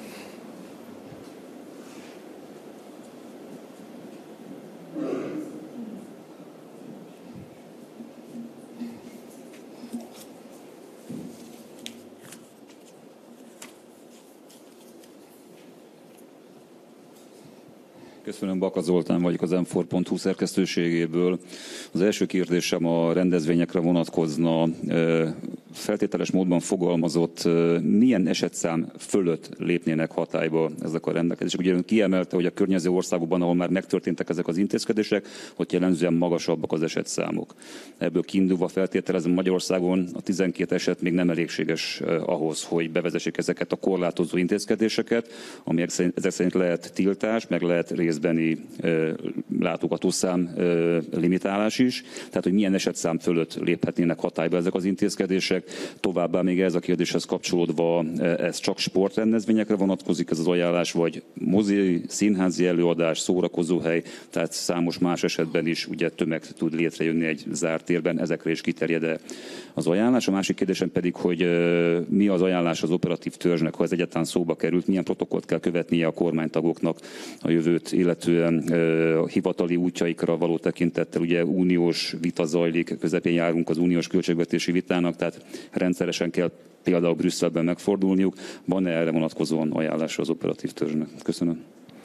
S8: Köszönöm, Baka Zoltán vagyok az em négy pont hu szerkesztőségéből. Az első kérdésem a rendezvényekre vonatkozna. Feltételes módban fogalmazott, milyen esetszám fölött lépnének hatályba ezek a rendelkezések. Ugye ön kiemelte, hogy a környező országokban, ahol már megtörténtek ezek az intézkedések, hogy jellemzően magasabbak az esetszámok. Ebből kiindulva feltételezem, Magyarországon a tizenkét eset még nem elégséges ahhoz, hogy bevezessék ezeket a korlátozó intézkedéseket, amelyek szerint, ezek szerint lehet tiltás, meg lehet részbeni látogatószám limitálás is. Tehát, hogy milyen esetszám fölött léphetnének hatályba ezek az intézkedések. Továbbá még ez a kérdéshez kapcsolódva, ez csak sportrendezvényekre vonatkozik ez az ajánlás, vagy mozi, színházi előadás, szórakozóhely, tehát számos más esetben is ugye tömeg tud létrejönni egy zárt térben, ezekre is kiterjed az ajánlás. A másik kérdésem pedig, hogy mi az ajánlás az operatív törzsnek, ha ez egyáltalán szóba került, milyen protokollt kell követnie a kormánytagoknak a jövőt, illetően a hivatali útjaikra való tekintettel. Ugye uniós vita zajlik, közepén járunk az uniós költségvetési vitának, tehát rendszeresen kell például Brüsszelben megfordulniuk. Van-e erre vonatkozóan ajánlása az operatív törzsnek? Köszönöm.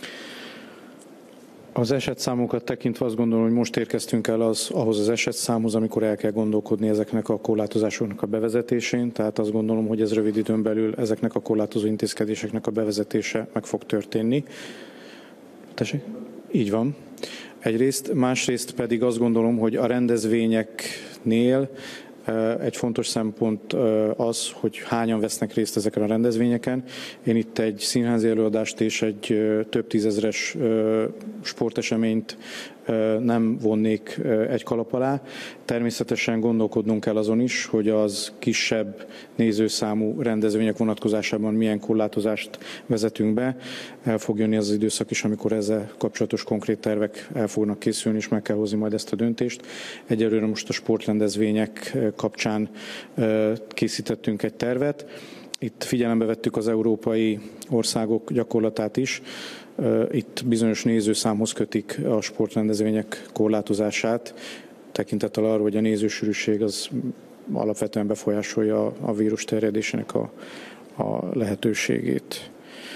S1: Az esetszámokat tekintve azt gondolom, hogy most érkeztünk el az, ahhoz az esetszámhoz, amikor el kell gondolkodni ezeknek a korlátozásoknak a bevezetésén. Tehát azt gondolom, hogy ez rövid időn belül ezeknek a korlátozó intézkedéseknek a bevezetése meg fog történni. Tessék? Így van. Egyrészt, másrészt pedig azt gondolom, hogy a rendezvényeknél egy fontos szempont az, hogy hányan vesznek részt ezeken a rendezvényeken. Én itt egy színházi előadást és egy több tízezres sporteseményt nem vonnék egy kalap alá. Természetesen gondolkodnunk kell azon is, hogy az kisebb nézőszámú rendezvények vonatkozásában milyen korlátozást vezetünk be. El fog jönni az, az időszak is, amikor ezzel kapcsolatos konkrét tervek el fognak készülni, és meg kell hozni majd ezt a döntést. Egyelőre most a sportrendezvények kapcsán készítettünk egy tervet, Itt figyelembe vettük az európai országok gyakorlatát is. Itt bizonyos nézőszámhoz kötik a sportrendezvények korlátozását, tekintettel arra, hogy a nézősűrűség az alapvetően befolyásolja a vírus terjedésének a, a lehetőségét.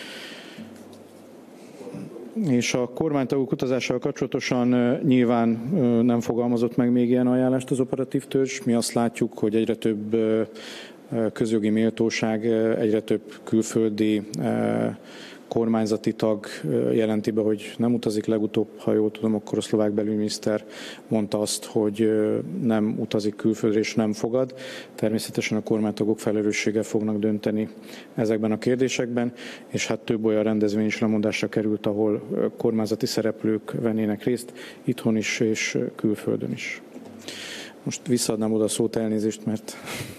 S1: És a kormánytagok utazásával kapcsolatosan nyilván nem fogalmazott meg még ilyen ajánlást az operatív törzs. Mi azt látjuk, hogy egyre több közjogi méltóság, egyre több külföldi kormányzati tag jelenti be, hogy nem utazik. Legutóbb, ha jól tudom, akkor a szlovák belügyminiszter mondta azt, hogy nem utazik külföldre és nem fogad. Természetesen a kormánytagok felelősséggel fognak dönteni ezekben a kérdésekben, és hát több olyan rendezvény is lemondásra került, ahol kormányzati szereplők vennének részt, itthon is és külföldön is. Most visszaadnám oda a szót, elnézést, mert...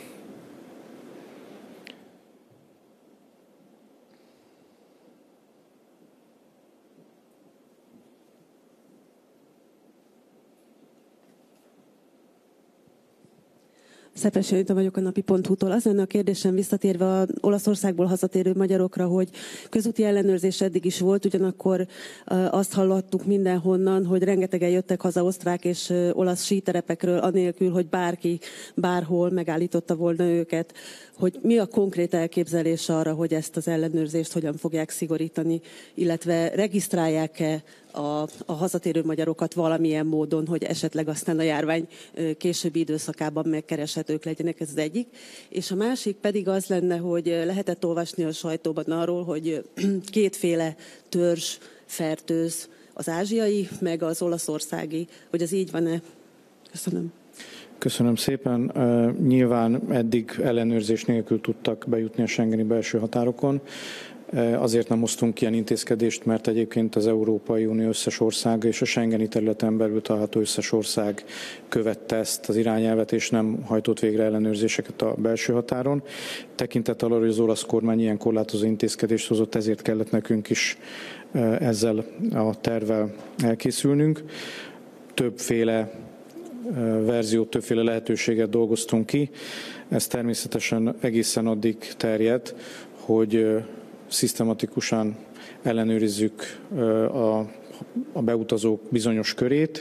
S9: Szepesi Anita vagyok a napi pont hu-tól. Az lenne a kérdésem visszatérve az Olaszországból hazatérő magyarokra, hogy közúti ellenőrzés eddig is volt, ugyanakkor azt hallottuk mindenhonnan, hogy rengetegen jöttek haza osztrák és olasz síterepekről, anélkül, hogy bárki bárhol megállította volna őket. Hogy mi a konkrét elképzelés arra, hogy ezt az ellenőrzést hogyan fogják szigorítani, illetve regisztrálják-e a, a hazatérő magyarokat valamilyen módon, hogy esetleg aztán a járvány későbbi időszakában megkereshetők legyenek, ez az egyik. És a másik pedig az lenne, hogy lehetett olvasni a sajtóban arról, hogy kétféle törzs fertőz, az ázsiai, meg az olaszországi, hogy az így van-e? Köszönöm.
S1: Köszönöm szépen. Nyilván eddig ellenőrzés nélkül tudtak bejutni a schengeni belső határokon. Azért nem hoztunk ilyen intézkedést, mert egyébként az Európai Unió összes országa és a schengeni területen belül található összes ország követte ezt az irányelvet, és nem hajtott végre ellenőrzéseket a belső határon. Tekintettel arra, hogy az olasz kormány ilyen korlátozó intézkedést hozott, ezért kellett nekünk is ezzel a tervvel elkészülnünk. Többféle verziót, többféle lehetőséget dolgoztunk ki. Ez természetesen egészen addig terjed, hogy szisztematikusan ellenőrizzük a, a beutazók bizonyos körét,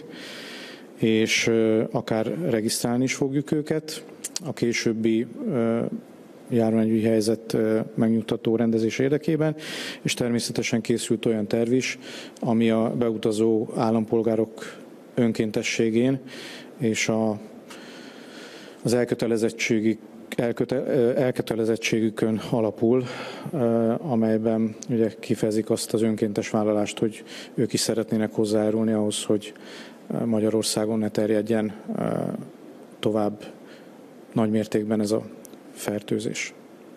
S1: és akár regisztrálni is fogjuk őket. A későbbi járványügyi helyzet megnyugtató rendezés érdekében, és természetesen készült olyan terv is, ami a beutazó állampolgárok önkéntességén és a, az elkötelezettségi, elköte, elkötelezettségükön alapul, amelyben ugye kifejezik azt az önkéntes vállalást, hogy ők is szeretnének hozzájárulni ahhoz, hogy Magyarországon ne terjedjen tovább nagy mértékben ez a fertőzés.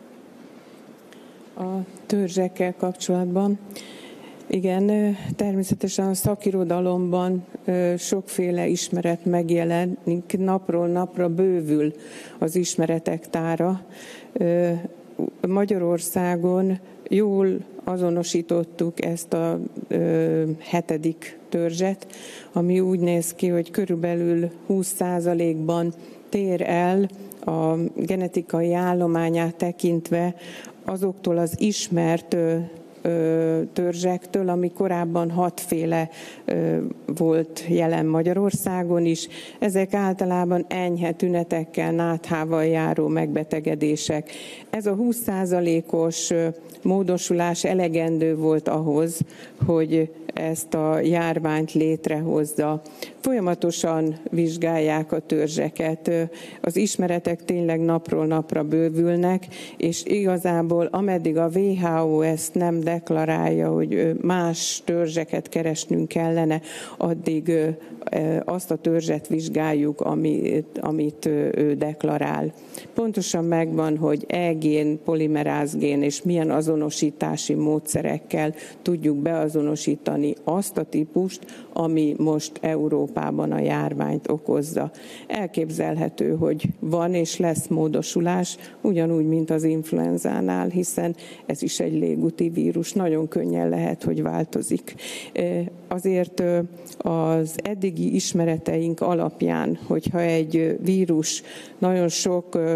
S2: A törzsekkel kapcsolatban. Igen, természetesen a szakirodalomban sokféle ismeret megjelenik, napról napra bővül az ismeretek tára. Magyarországon jól azonosítottuk ezt a hetedik törzset, ami úgy néz ki, hogy körülbelül húsz százalékban tér el a genetikai állományát tekintve azoktól az ismert törzsektől, ami korábban hatféle volt jelen Magyarországon is. Ezek általában enyhe tünetekkel, náthával járó megbetegedések. Ez a húsz százalékos módosulás elegendő volt ahhoz, hogy ezt a járványt létrehozza. Folyamatosan vizsgálják a törzseket. Az ismeretek tényleg napról napra bővülnek, és igazából ameddig a vé há ó ezt nem deklarálja, hogy más törzseket keresnünk kellene, addig azt a törzset vizsgáljuk, amit, amit ő deklarál. Pontosan megvan, hogy E-gén, polimerázgén és milyen azonosítási módszerekkel tudjuk beazonosítani azt a típust, ami most Európában a járványt okozza. Elképzelhető, hogy van és lesz módosulás, ugyanúgy, mint az influenzánál, hiszen ez is egy légúti vírus, nagyon könnyen lehet, hogy változik. Azért az eddigi ismereteink alapján, hogyha egy vírus nagyon sok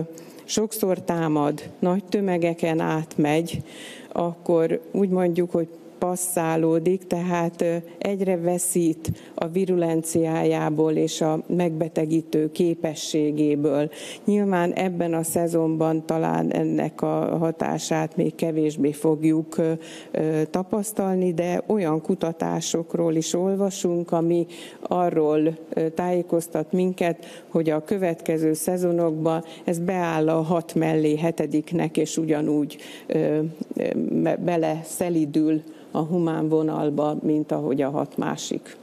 S2: sokszor támad, nagy tömegeken átmegy, akkor úgy mondjuk, hogy passzálódik, tehát egyre veszít a virulenciájából és a megbetegítő képességéből. Nyilván ebben a szezonban talán ennek a hatását még kevésbé fogjuk tapasztalni, de olyan kutatásokról is olvasunk, ami arról tájékoztat minket, hogy a következő szezonokban ez beáll a hat mellé hetediknek, és ugyanúgy bele szelidül a humán vonalba, mint ahogy a hat másik.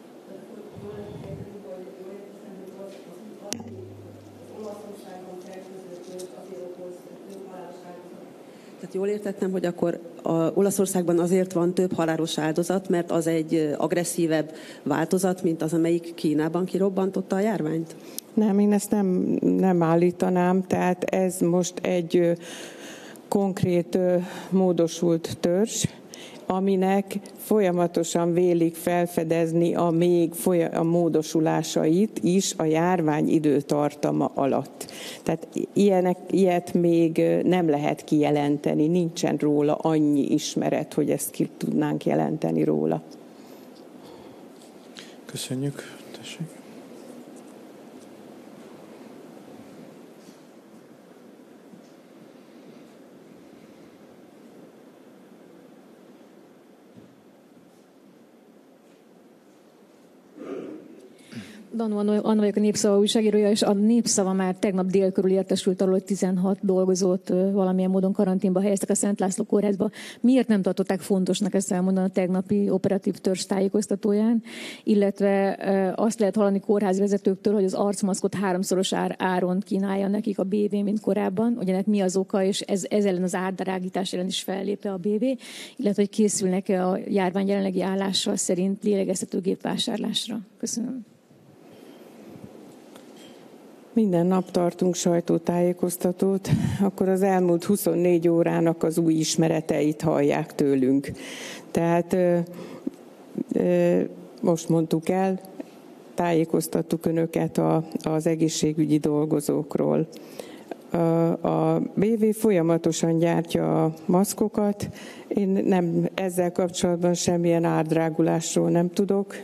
S9: Tehát jól értettem, hogy akkor a Olaszországban azért van több halálos áldozat, mert az egy agresszívebb változat, mint az, amelyik Kínában kirobbantotta a járványt?
S2: Nem, én ezt nem, nem állítanám, tehát ez most egy konkrét módosult törzs, aminek folyamatosan vélik felfedezni a még folyam, a módosulásait is a járvány időtartama alatt. Tehát ilyenek, ilyet még nem lehet kijelenteni, nincsen róla annyi ismeret, hogy ezt ki tudnánk jelenteni róla.
S1: Köszönjük. Tessék.
S10: Danu Anna vagyok, a Népszava újságírója, és a Népszava már tegnap dél körül értesült arról, hogy tizenhat dolgozót valamilyen módon karanténba helyeztek a Szent László kórházba. Miért nem tartották fontosnak ezt elmondani a tegnapi operatív törzs tájékoztatóján? Illetve azt lehet hallani kórházvezetőktől, hogy az arcmaszkot háromszoros ár, áron kínálja nekik a bé vé, mint korábban. Hogy ennek mi az oka, és ez, ez ellen az árdarágítás ellen is fellép a bé vé, illetve hogy készülnek-e a járvány jelenlegi állása szerint lélegeztetőgép vásárlásra. Köszönöm.
S2: Minden nap tartunk sajtótájékoztatót, akkor az elmúlt huszonnégy órának az új ismereteit hallják tőlünk. Tehát ö, ö, most mondtuk el, tájékoztattuk önöket a, az egészségügyi dolgozókról. A bé vé folyamatosan gyártja a maszkokat. Én nem, ezzel kapcsolatban semmilyen árdrágulásról nem tudok.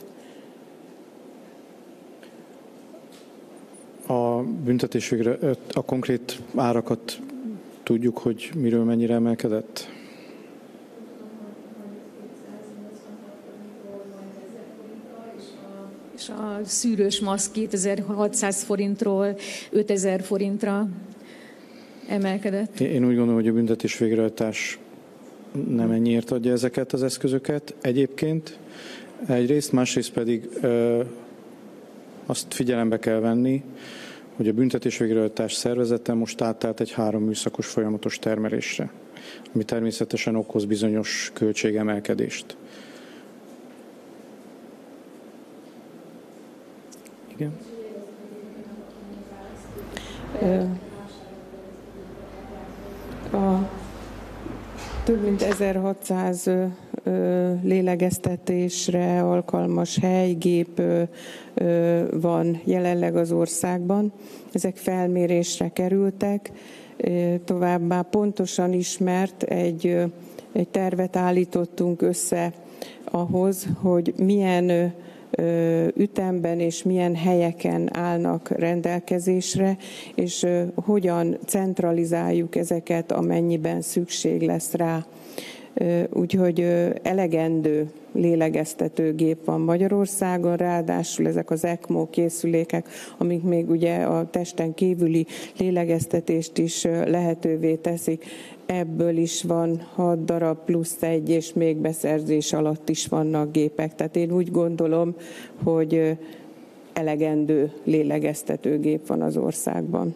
S1: A büntetés végre, a konkrét árakat tudjuk, hogy miről mennyire emelkedett?
S10: És a szűrős maszk kétezer-hatszáz forintról ötezer forintra emelkedett.
S1: Én úgy gondolom, hogy a büntetés végrehajtás nem ennyiért adja ezeket az eszközöket egyébként. Egyrészt, másrészt pedig ö, azt figyelembe kell venni, hogy a büntetés végrehajtás szervezete most átállt egy három műszakos folyamatos termelésre, ami természetesen okoz bizonyos költségemelkedést. Igen.
S2: A több mint ezerhatszáz lélegeztetésre alkalmas helygép van jelenleg az országban. Ezek felmérésre kerültek, továbbá pontosan ismert egy, egy tervet állítottunk össze ahhoz, hogy milyen ütemben és milyen helyeken állnak rendelkezésre, és hogyan centralizáljuk ezeket, amennyiben szükség lesz rá. Úgyhogy elegendő lélegeztetőgép van Magyarországon, ráadásul ezek az ECMO készülékek, amik még ugye a testen kívüli lélegeztetést is lehetővé teszik, ebből is van hat darab plusz egy, és még beszerzés alatt is vannak gépek. Tehát én úgy gondolom, hogy elegendő lélegeztetőgép van az országban.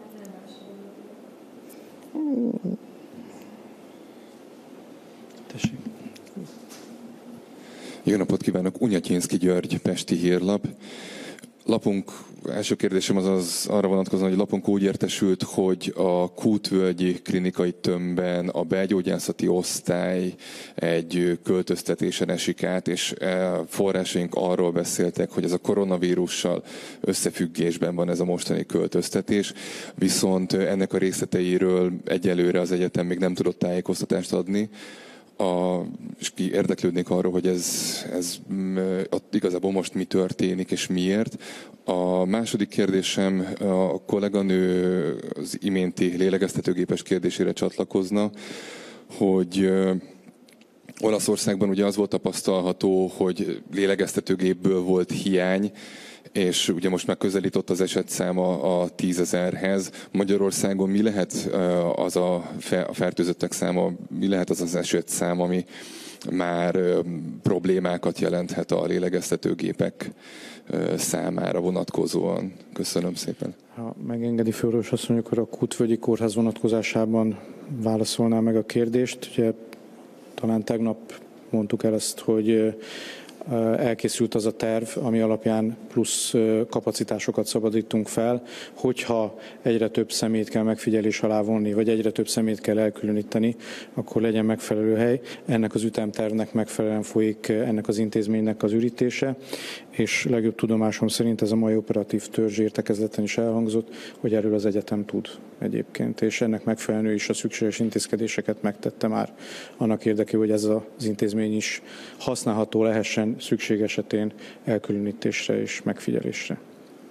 S1: Tessék.
S11: Jó napot kívánok! Unyatyinszki György, Pesti Hírlap. lapunk, első kérdésem az, az arra vonatkozóan, hogy lapunk úgy értesült, hogy a Kútvölgyi klinikai tömbben a belgyógyászati osztály egy költöztetésen esik át, és forrásaink arról beszéltek, hogy ez a koronavírussal összefüggésben van ez a mostani költöztetés, viszont ennek a részleteiről egyelőre az egyetem még nem tudott tájékoztatást adni. A, és ki érdeklődnék arról, hogy ez, ez ott igazából most mi történik és miért. A második kérdésem a kolléganő az iménti lélegeztetőgépes kérdésére csatlakozna, hogy Olaszországban ugye az volt tapasztalható, hogy lélegeztetőgépből volt hiány, és ugye most már közelított az esetszáma a tízezerhez. Magyarországon mi lehet az a fertőzöttek száma, mi lehet az az esetszám, ami már problémákat jelenthet a lélegeztetőgépek számára vonatkozóan? Köszönöm szépen.
S1: Ha megengedi főorvos asszony, akkor a Kútvölgyi Kórház vonatkozásában válaszolná meg a kérdést. Ugye, talán tegnap mondtuk el ezt, hogy elkészült az a terv, ami alapján plusz kapacitásokat szabadítunk fel, hogyha egyre több szemét kell megfigyelés alá vonni, vagy egyre több szemét kell elkülöníteni, akkor legyen megfelelő hely. Ennek az ütemtervnek megfelelően folyik ennek az intézménynek az ürítése, és legjobb tudomásom szerint ez a mai operatív törzs értekezleten is elhangzott, hogy erről az egyetem tud egyébként, és ennek megfelelően is a szükséges intézkedéseket megtette már annak érdekében, hogy ez az intézmény is használható lehessen szükség esetén elkülönítésre és megfigyelésre.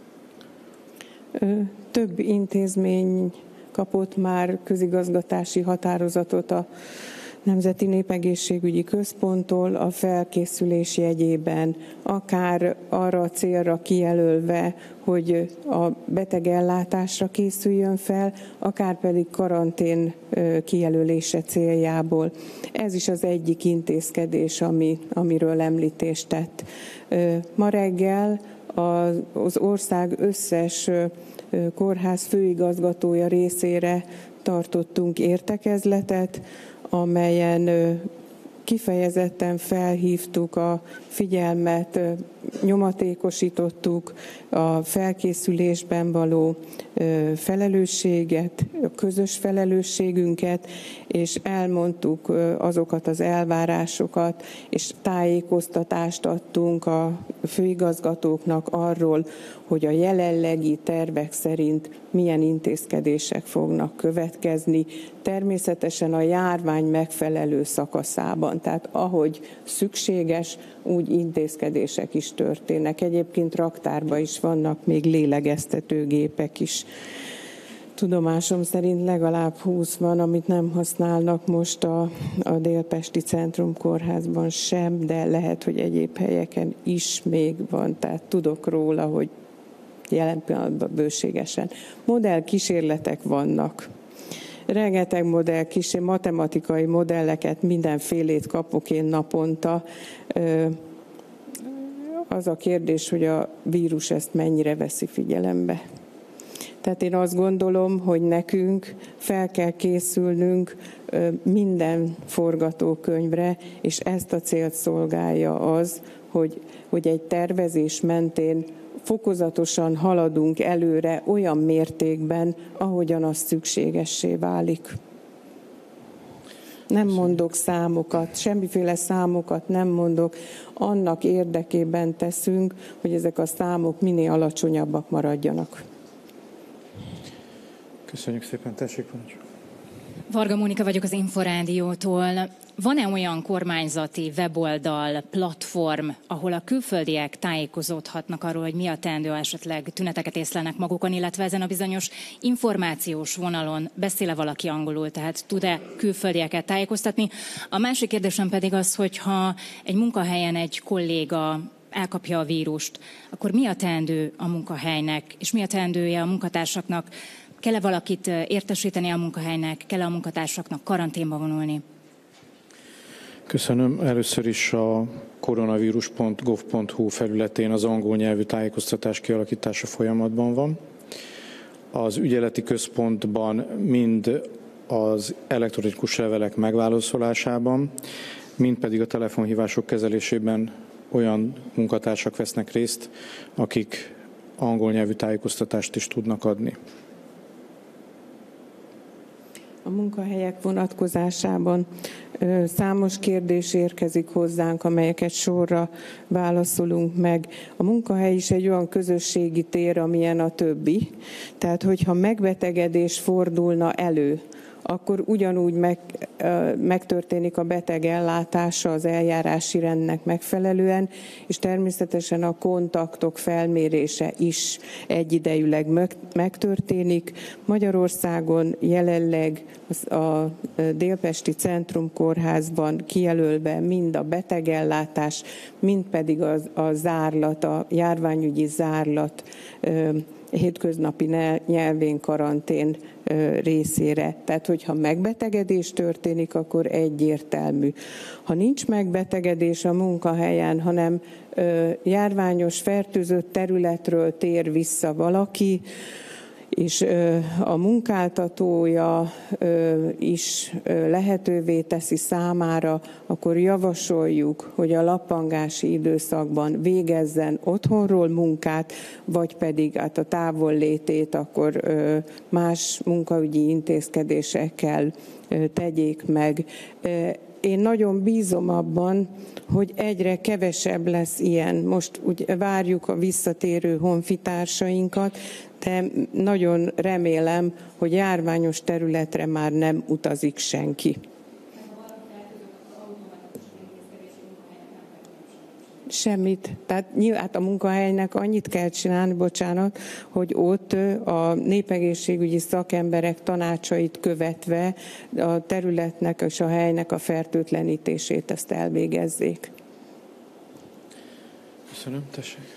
S2: Több intézmény kapott már közigazgatási határozatot a Nemzeti Népegészségügyi Központtól a felkészülés jegyében, akár arra a célra kijelölve, hogy a betegellátásra készüljön fel, akár pedig karantén kijelölése céljából. Ez is az egyik intézkedés, ami, amiről említést tett. Ma reggel az ország összes kórház főigazgatója részére tartottunk értekezletet, amelyen kifejezetten felhívtuk a figyelmet, nyomatékosítottuk a felkészülésben való felelősséget, a közös felelősségünket, és elmondtuk azokat az elvárásokat, és tájékoztatást adtunk a főigazgatóknak arról, hogy a jelenlegi tervek szerint milyen intézkedések fognak következni, természetesen a járvány megfelelő szakaszában, tehát ahogy szükséges, úgy intézkedések is történnek. Egyébként raktárban is vannak még lélegeztetőgépek is. Tudomásom szerint legalább húsz van, amit nem használnak most a, a Délpesti Centrum Kórházban sem, de lehet, hogy egyéb helyeken is még van. Tehát tudok róla, hogy jelen pillanatban bőségesen. Modellkísérletek vannak. Rengeteg modell, kísér, matematikai modelleket, mindenfélét kapok én naponta. Az a kérdés, hogy a vírus ezt mennyire veszi figyelembe. Tehát én azt gondolom, hogy nekünk fel kell készülnünk minden forgatókönyvre, és ezt a célt szolgálja az, hogy, hogy egy tervezés mentén fokozatosan haladunk előre olyan mértékben, ahogyan az szükségessé válik. Nem mondok számokat, semmiféle számokat nem mondok, annak érdekében teszünk, hogy ezek a számok minél alacsonyabbak maradjanak.
S1: Köszönjük szépen, tessék, parancsol.
S12: Varga Mónika vagyok az Inforádiótól. Van-e olyan kormányzati weboldal, platform, ahol a külföldiek tájékozódhatnak arról, hogy mi a teendő, esetleg tüneteket észlelnek magukon, illetve ezen a bizonyos információs vonalon beszél-e valaki angolul, tehát tud-e külföldieket tájékoztatni? A másik kérdésem pedig az, hogyha egy munkahelyen egy kolléga elkapja a vírust, akkor mi a teendő a munkahelynek, és mi a teendője a munkatársaknak? Kell-e valakit értesíteni a munkahelynek, kell-e a munkatársaknak karanténba vonulni?
S1: Köszönöm. Először is a koronavírus pont gov pont hu felületén az angol nyelvű tájékoztatás kialakítása folyamatban van. Az ügyeleti központban mind az elektronikus levelek megválaszolásában, mind pedig a telefonhívások kezelésében olyan munkatársak vesznek részt, akik angol nyelvű tájékoztatást is tudnak adni.
S2: A munkahelyek vonatkozásában számos kérdés érkezik hozzánk, amelyeket sorra válaszolunk meg. A munkahely is egy olyan közösségi tér, amilyen a többi. Tehát, hogyha megbetegedés fordulna elő, akkor ugyanúgy meg, megtörténik a beteg ellátása az eljárási rendnek megfelelően, és természetesen a kontaktok felmérése is egyidejűleg megtörténik. Magyarországon jelenleg a Délpesti Centrum Kórházban kijelölve mind a betegellátás, mind pedig a, a zárlat, a járványügyi zárlat hétköznapi nyelvén karantén részére. Tehát, hogyha megbetegedés történik, akkor egyértelmű. Ha nincs megbetegedés a munkahelyen, hanem járványos, fertőzött területről tér vissza valaki, és a munkáltatója is lehetővé teszi számára, akkor javasoljuk, hogy a lappangási időszakban végezzen otthonról munkát, vagy pedig hát a távollétét akkor más munkaügyi intézkedésekkel tegyék meg. Én nagyon bízom abban, hogy egyre kevesebb lesz ilyen. Most ugye várjuk a visszatérő honfitársainkat, de nagyon remélem, hogy járványos területre már nem utazik senki. Semmit. Tehát nyilván a munkahelynek annyit kell csinálni, bocsánat, hogy ott a népegészségügyi szakemberek tanácsait követve a területnek és a helynek a fertőtlenítését ezt elvégezzék.
S1: Köszönöm, tessék.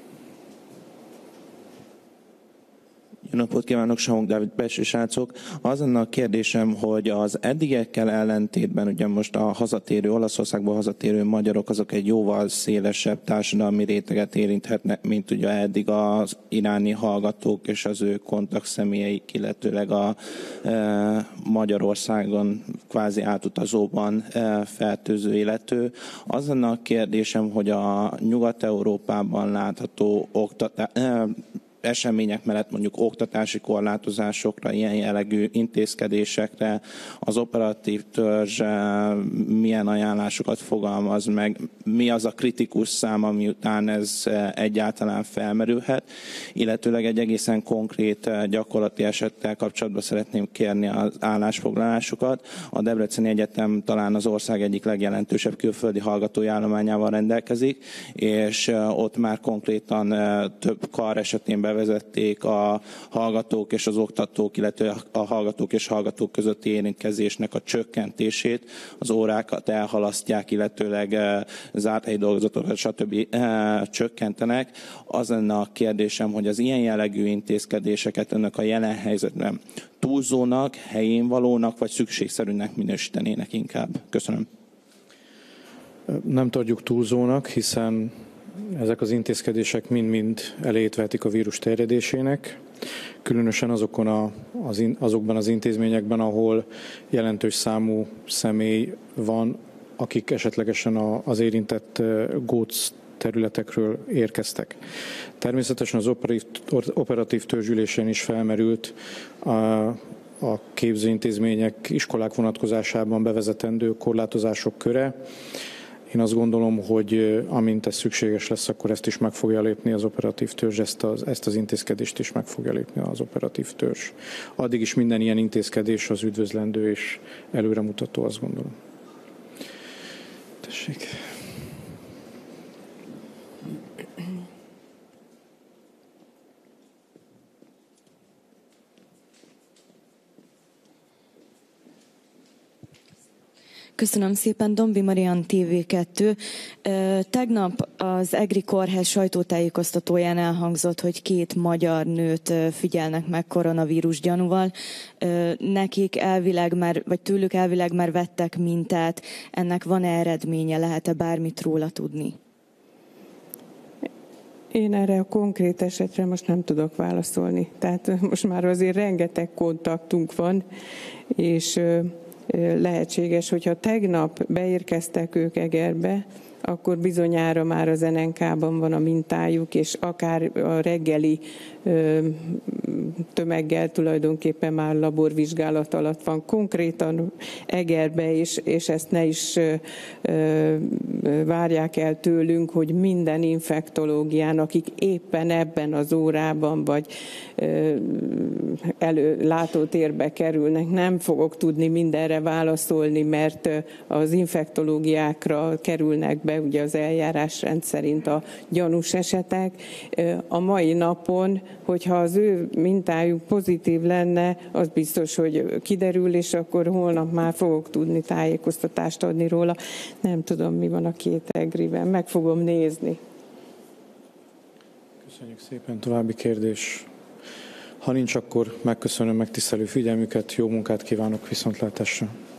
S13: Jó napot kívánok, Samok Dávid, Pesti srácok. Az lenne a kérdésem, hogy az eddigekkel ellentétben, ugye most a hazatérő, Olaszországból hazatérő magyarok, azok egy jóval szélesebb társadalmi réteget érinthetnek, mint ugye eddig az iráni hallgatók és az ő kontaktszemélyek, illetőleg a e, Magyarországon kvázi átutazóban e, fertőző illető. Az lenne a kérdésem, hogy a Nyugat-Európában látható oktatás, e, események mellett mondjuk oktatási korlátozásokra, ilyen jellegű intézkedésekre az operatív törzs milyen ajánlásokat fogalmaz meg, mi az a kritikus szám, ami után ez egyáltalán felmerülhet, illetőleg egy egészen konkrét gyakorlati esettel kapcsolatban szeretném kérni az állásfoglalásukat. A Debreceni Egyetem talán az ország egyik legjelentősebb külföldi hallgatói állományával rendelkezik, és ott már konkrétan több kar esetén bevezették a hallgatók és az oktatók, illetve a hallgatók és hallgatók közötti érintkezésnek a csökkentését, az órákat elhalasztják, illetőleg zárt helyi dolgozatokat, stb. Csökkentenek. Az lenne a kérdésem, hogy az ilyen jellegű intézkedéseket önök a jelen helyzetben túlzónak, helyén valónak, vagy szükségszerűnek minősítenének inkább? Köszönöm.
S1: Nem tartjuk túlzónak, hiszen ezek az intézkedések mind-mind elejét vehetik a vírus terjedésének, különösen azokon a, az, azokban az intézményekben, ahol jelentős számú személy van, akik esetlegesen a, az érintett góc területekről érkeztek. Természetesen az operatív, operatív törzsülésen is felmerült a, a képzőintézmények, iskolák vonatkozásában bevezetendő korlátozások köre. Én azt gondolom, hogy amint ez szükséges lesz, akkor ezt is meg fogja lépni az operatív törzs, ezt az, ezt az intézkedést is meg fogja lépni az operatív törzs. Addig is minden ilyen intézkedés az üdvözlendő és előremutató, azt gondolom. Tessék.
S14: Köszönöm szépen, Dombi Marian té vé kettő. Tegnap az EGRI Kórház sajtótájékoztatóján elhangzott, hogy két magyar nőt figyelnek meg koronavírus gyanúval. Nekik elvileg már, vagy tőlük elvileg már vettek mintát. Ennek van-e eredménye, lehet-e bármit róla tudni?
S2: Én erre a konkrét esetre most nem tudok válaszolni. Tehát most már azért rengeteg kontaktunk van, és lehetséges, hogyha tegnap beérkeztek ők Egerbe, akkor bizonyára már az en en ká-ban van a mintájuk, és akár a reggeli tömeggel tulajdonképpen már laborvizsgálat alatt van. Konkrétan Egerbe, és, és ezt ne is várják el tőlünk, hogy minden infektológián, akik éppen ebben az órában vagy elő látótérbe kerülnek, nem fogok tudni mindenre válaszolni, mert az infektológiákra kerülnek be ugye az eljárásrend szerint a gyanús esetek. A mai napon, hogyha az ő mintájuk pozitív lenne, az biztos, hogy kiderül, és akkor holnap már fogok tudni tájékoztatást adni róla. Nem tudom, mi van a két egriben. Meg fogom nézni.
S1: Köszönjük szépen. További kérdés? Ha nincs, akkor megköszönöm megtisztelő figyelmüket, jó munkát kívánok, viszontlátásra!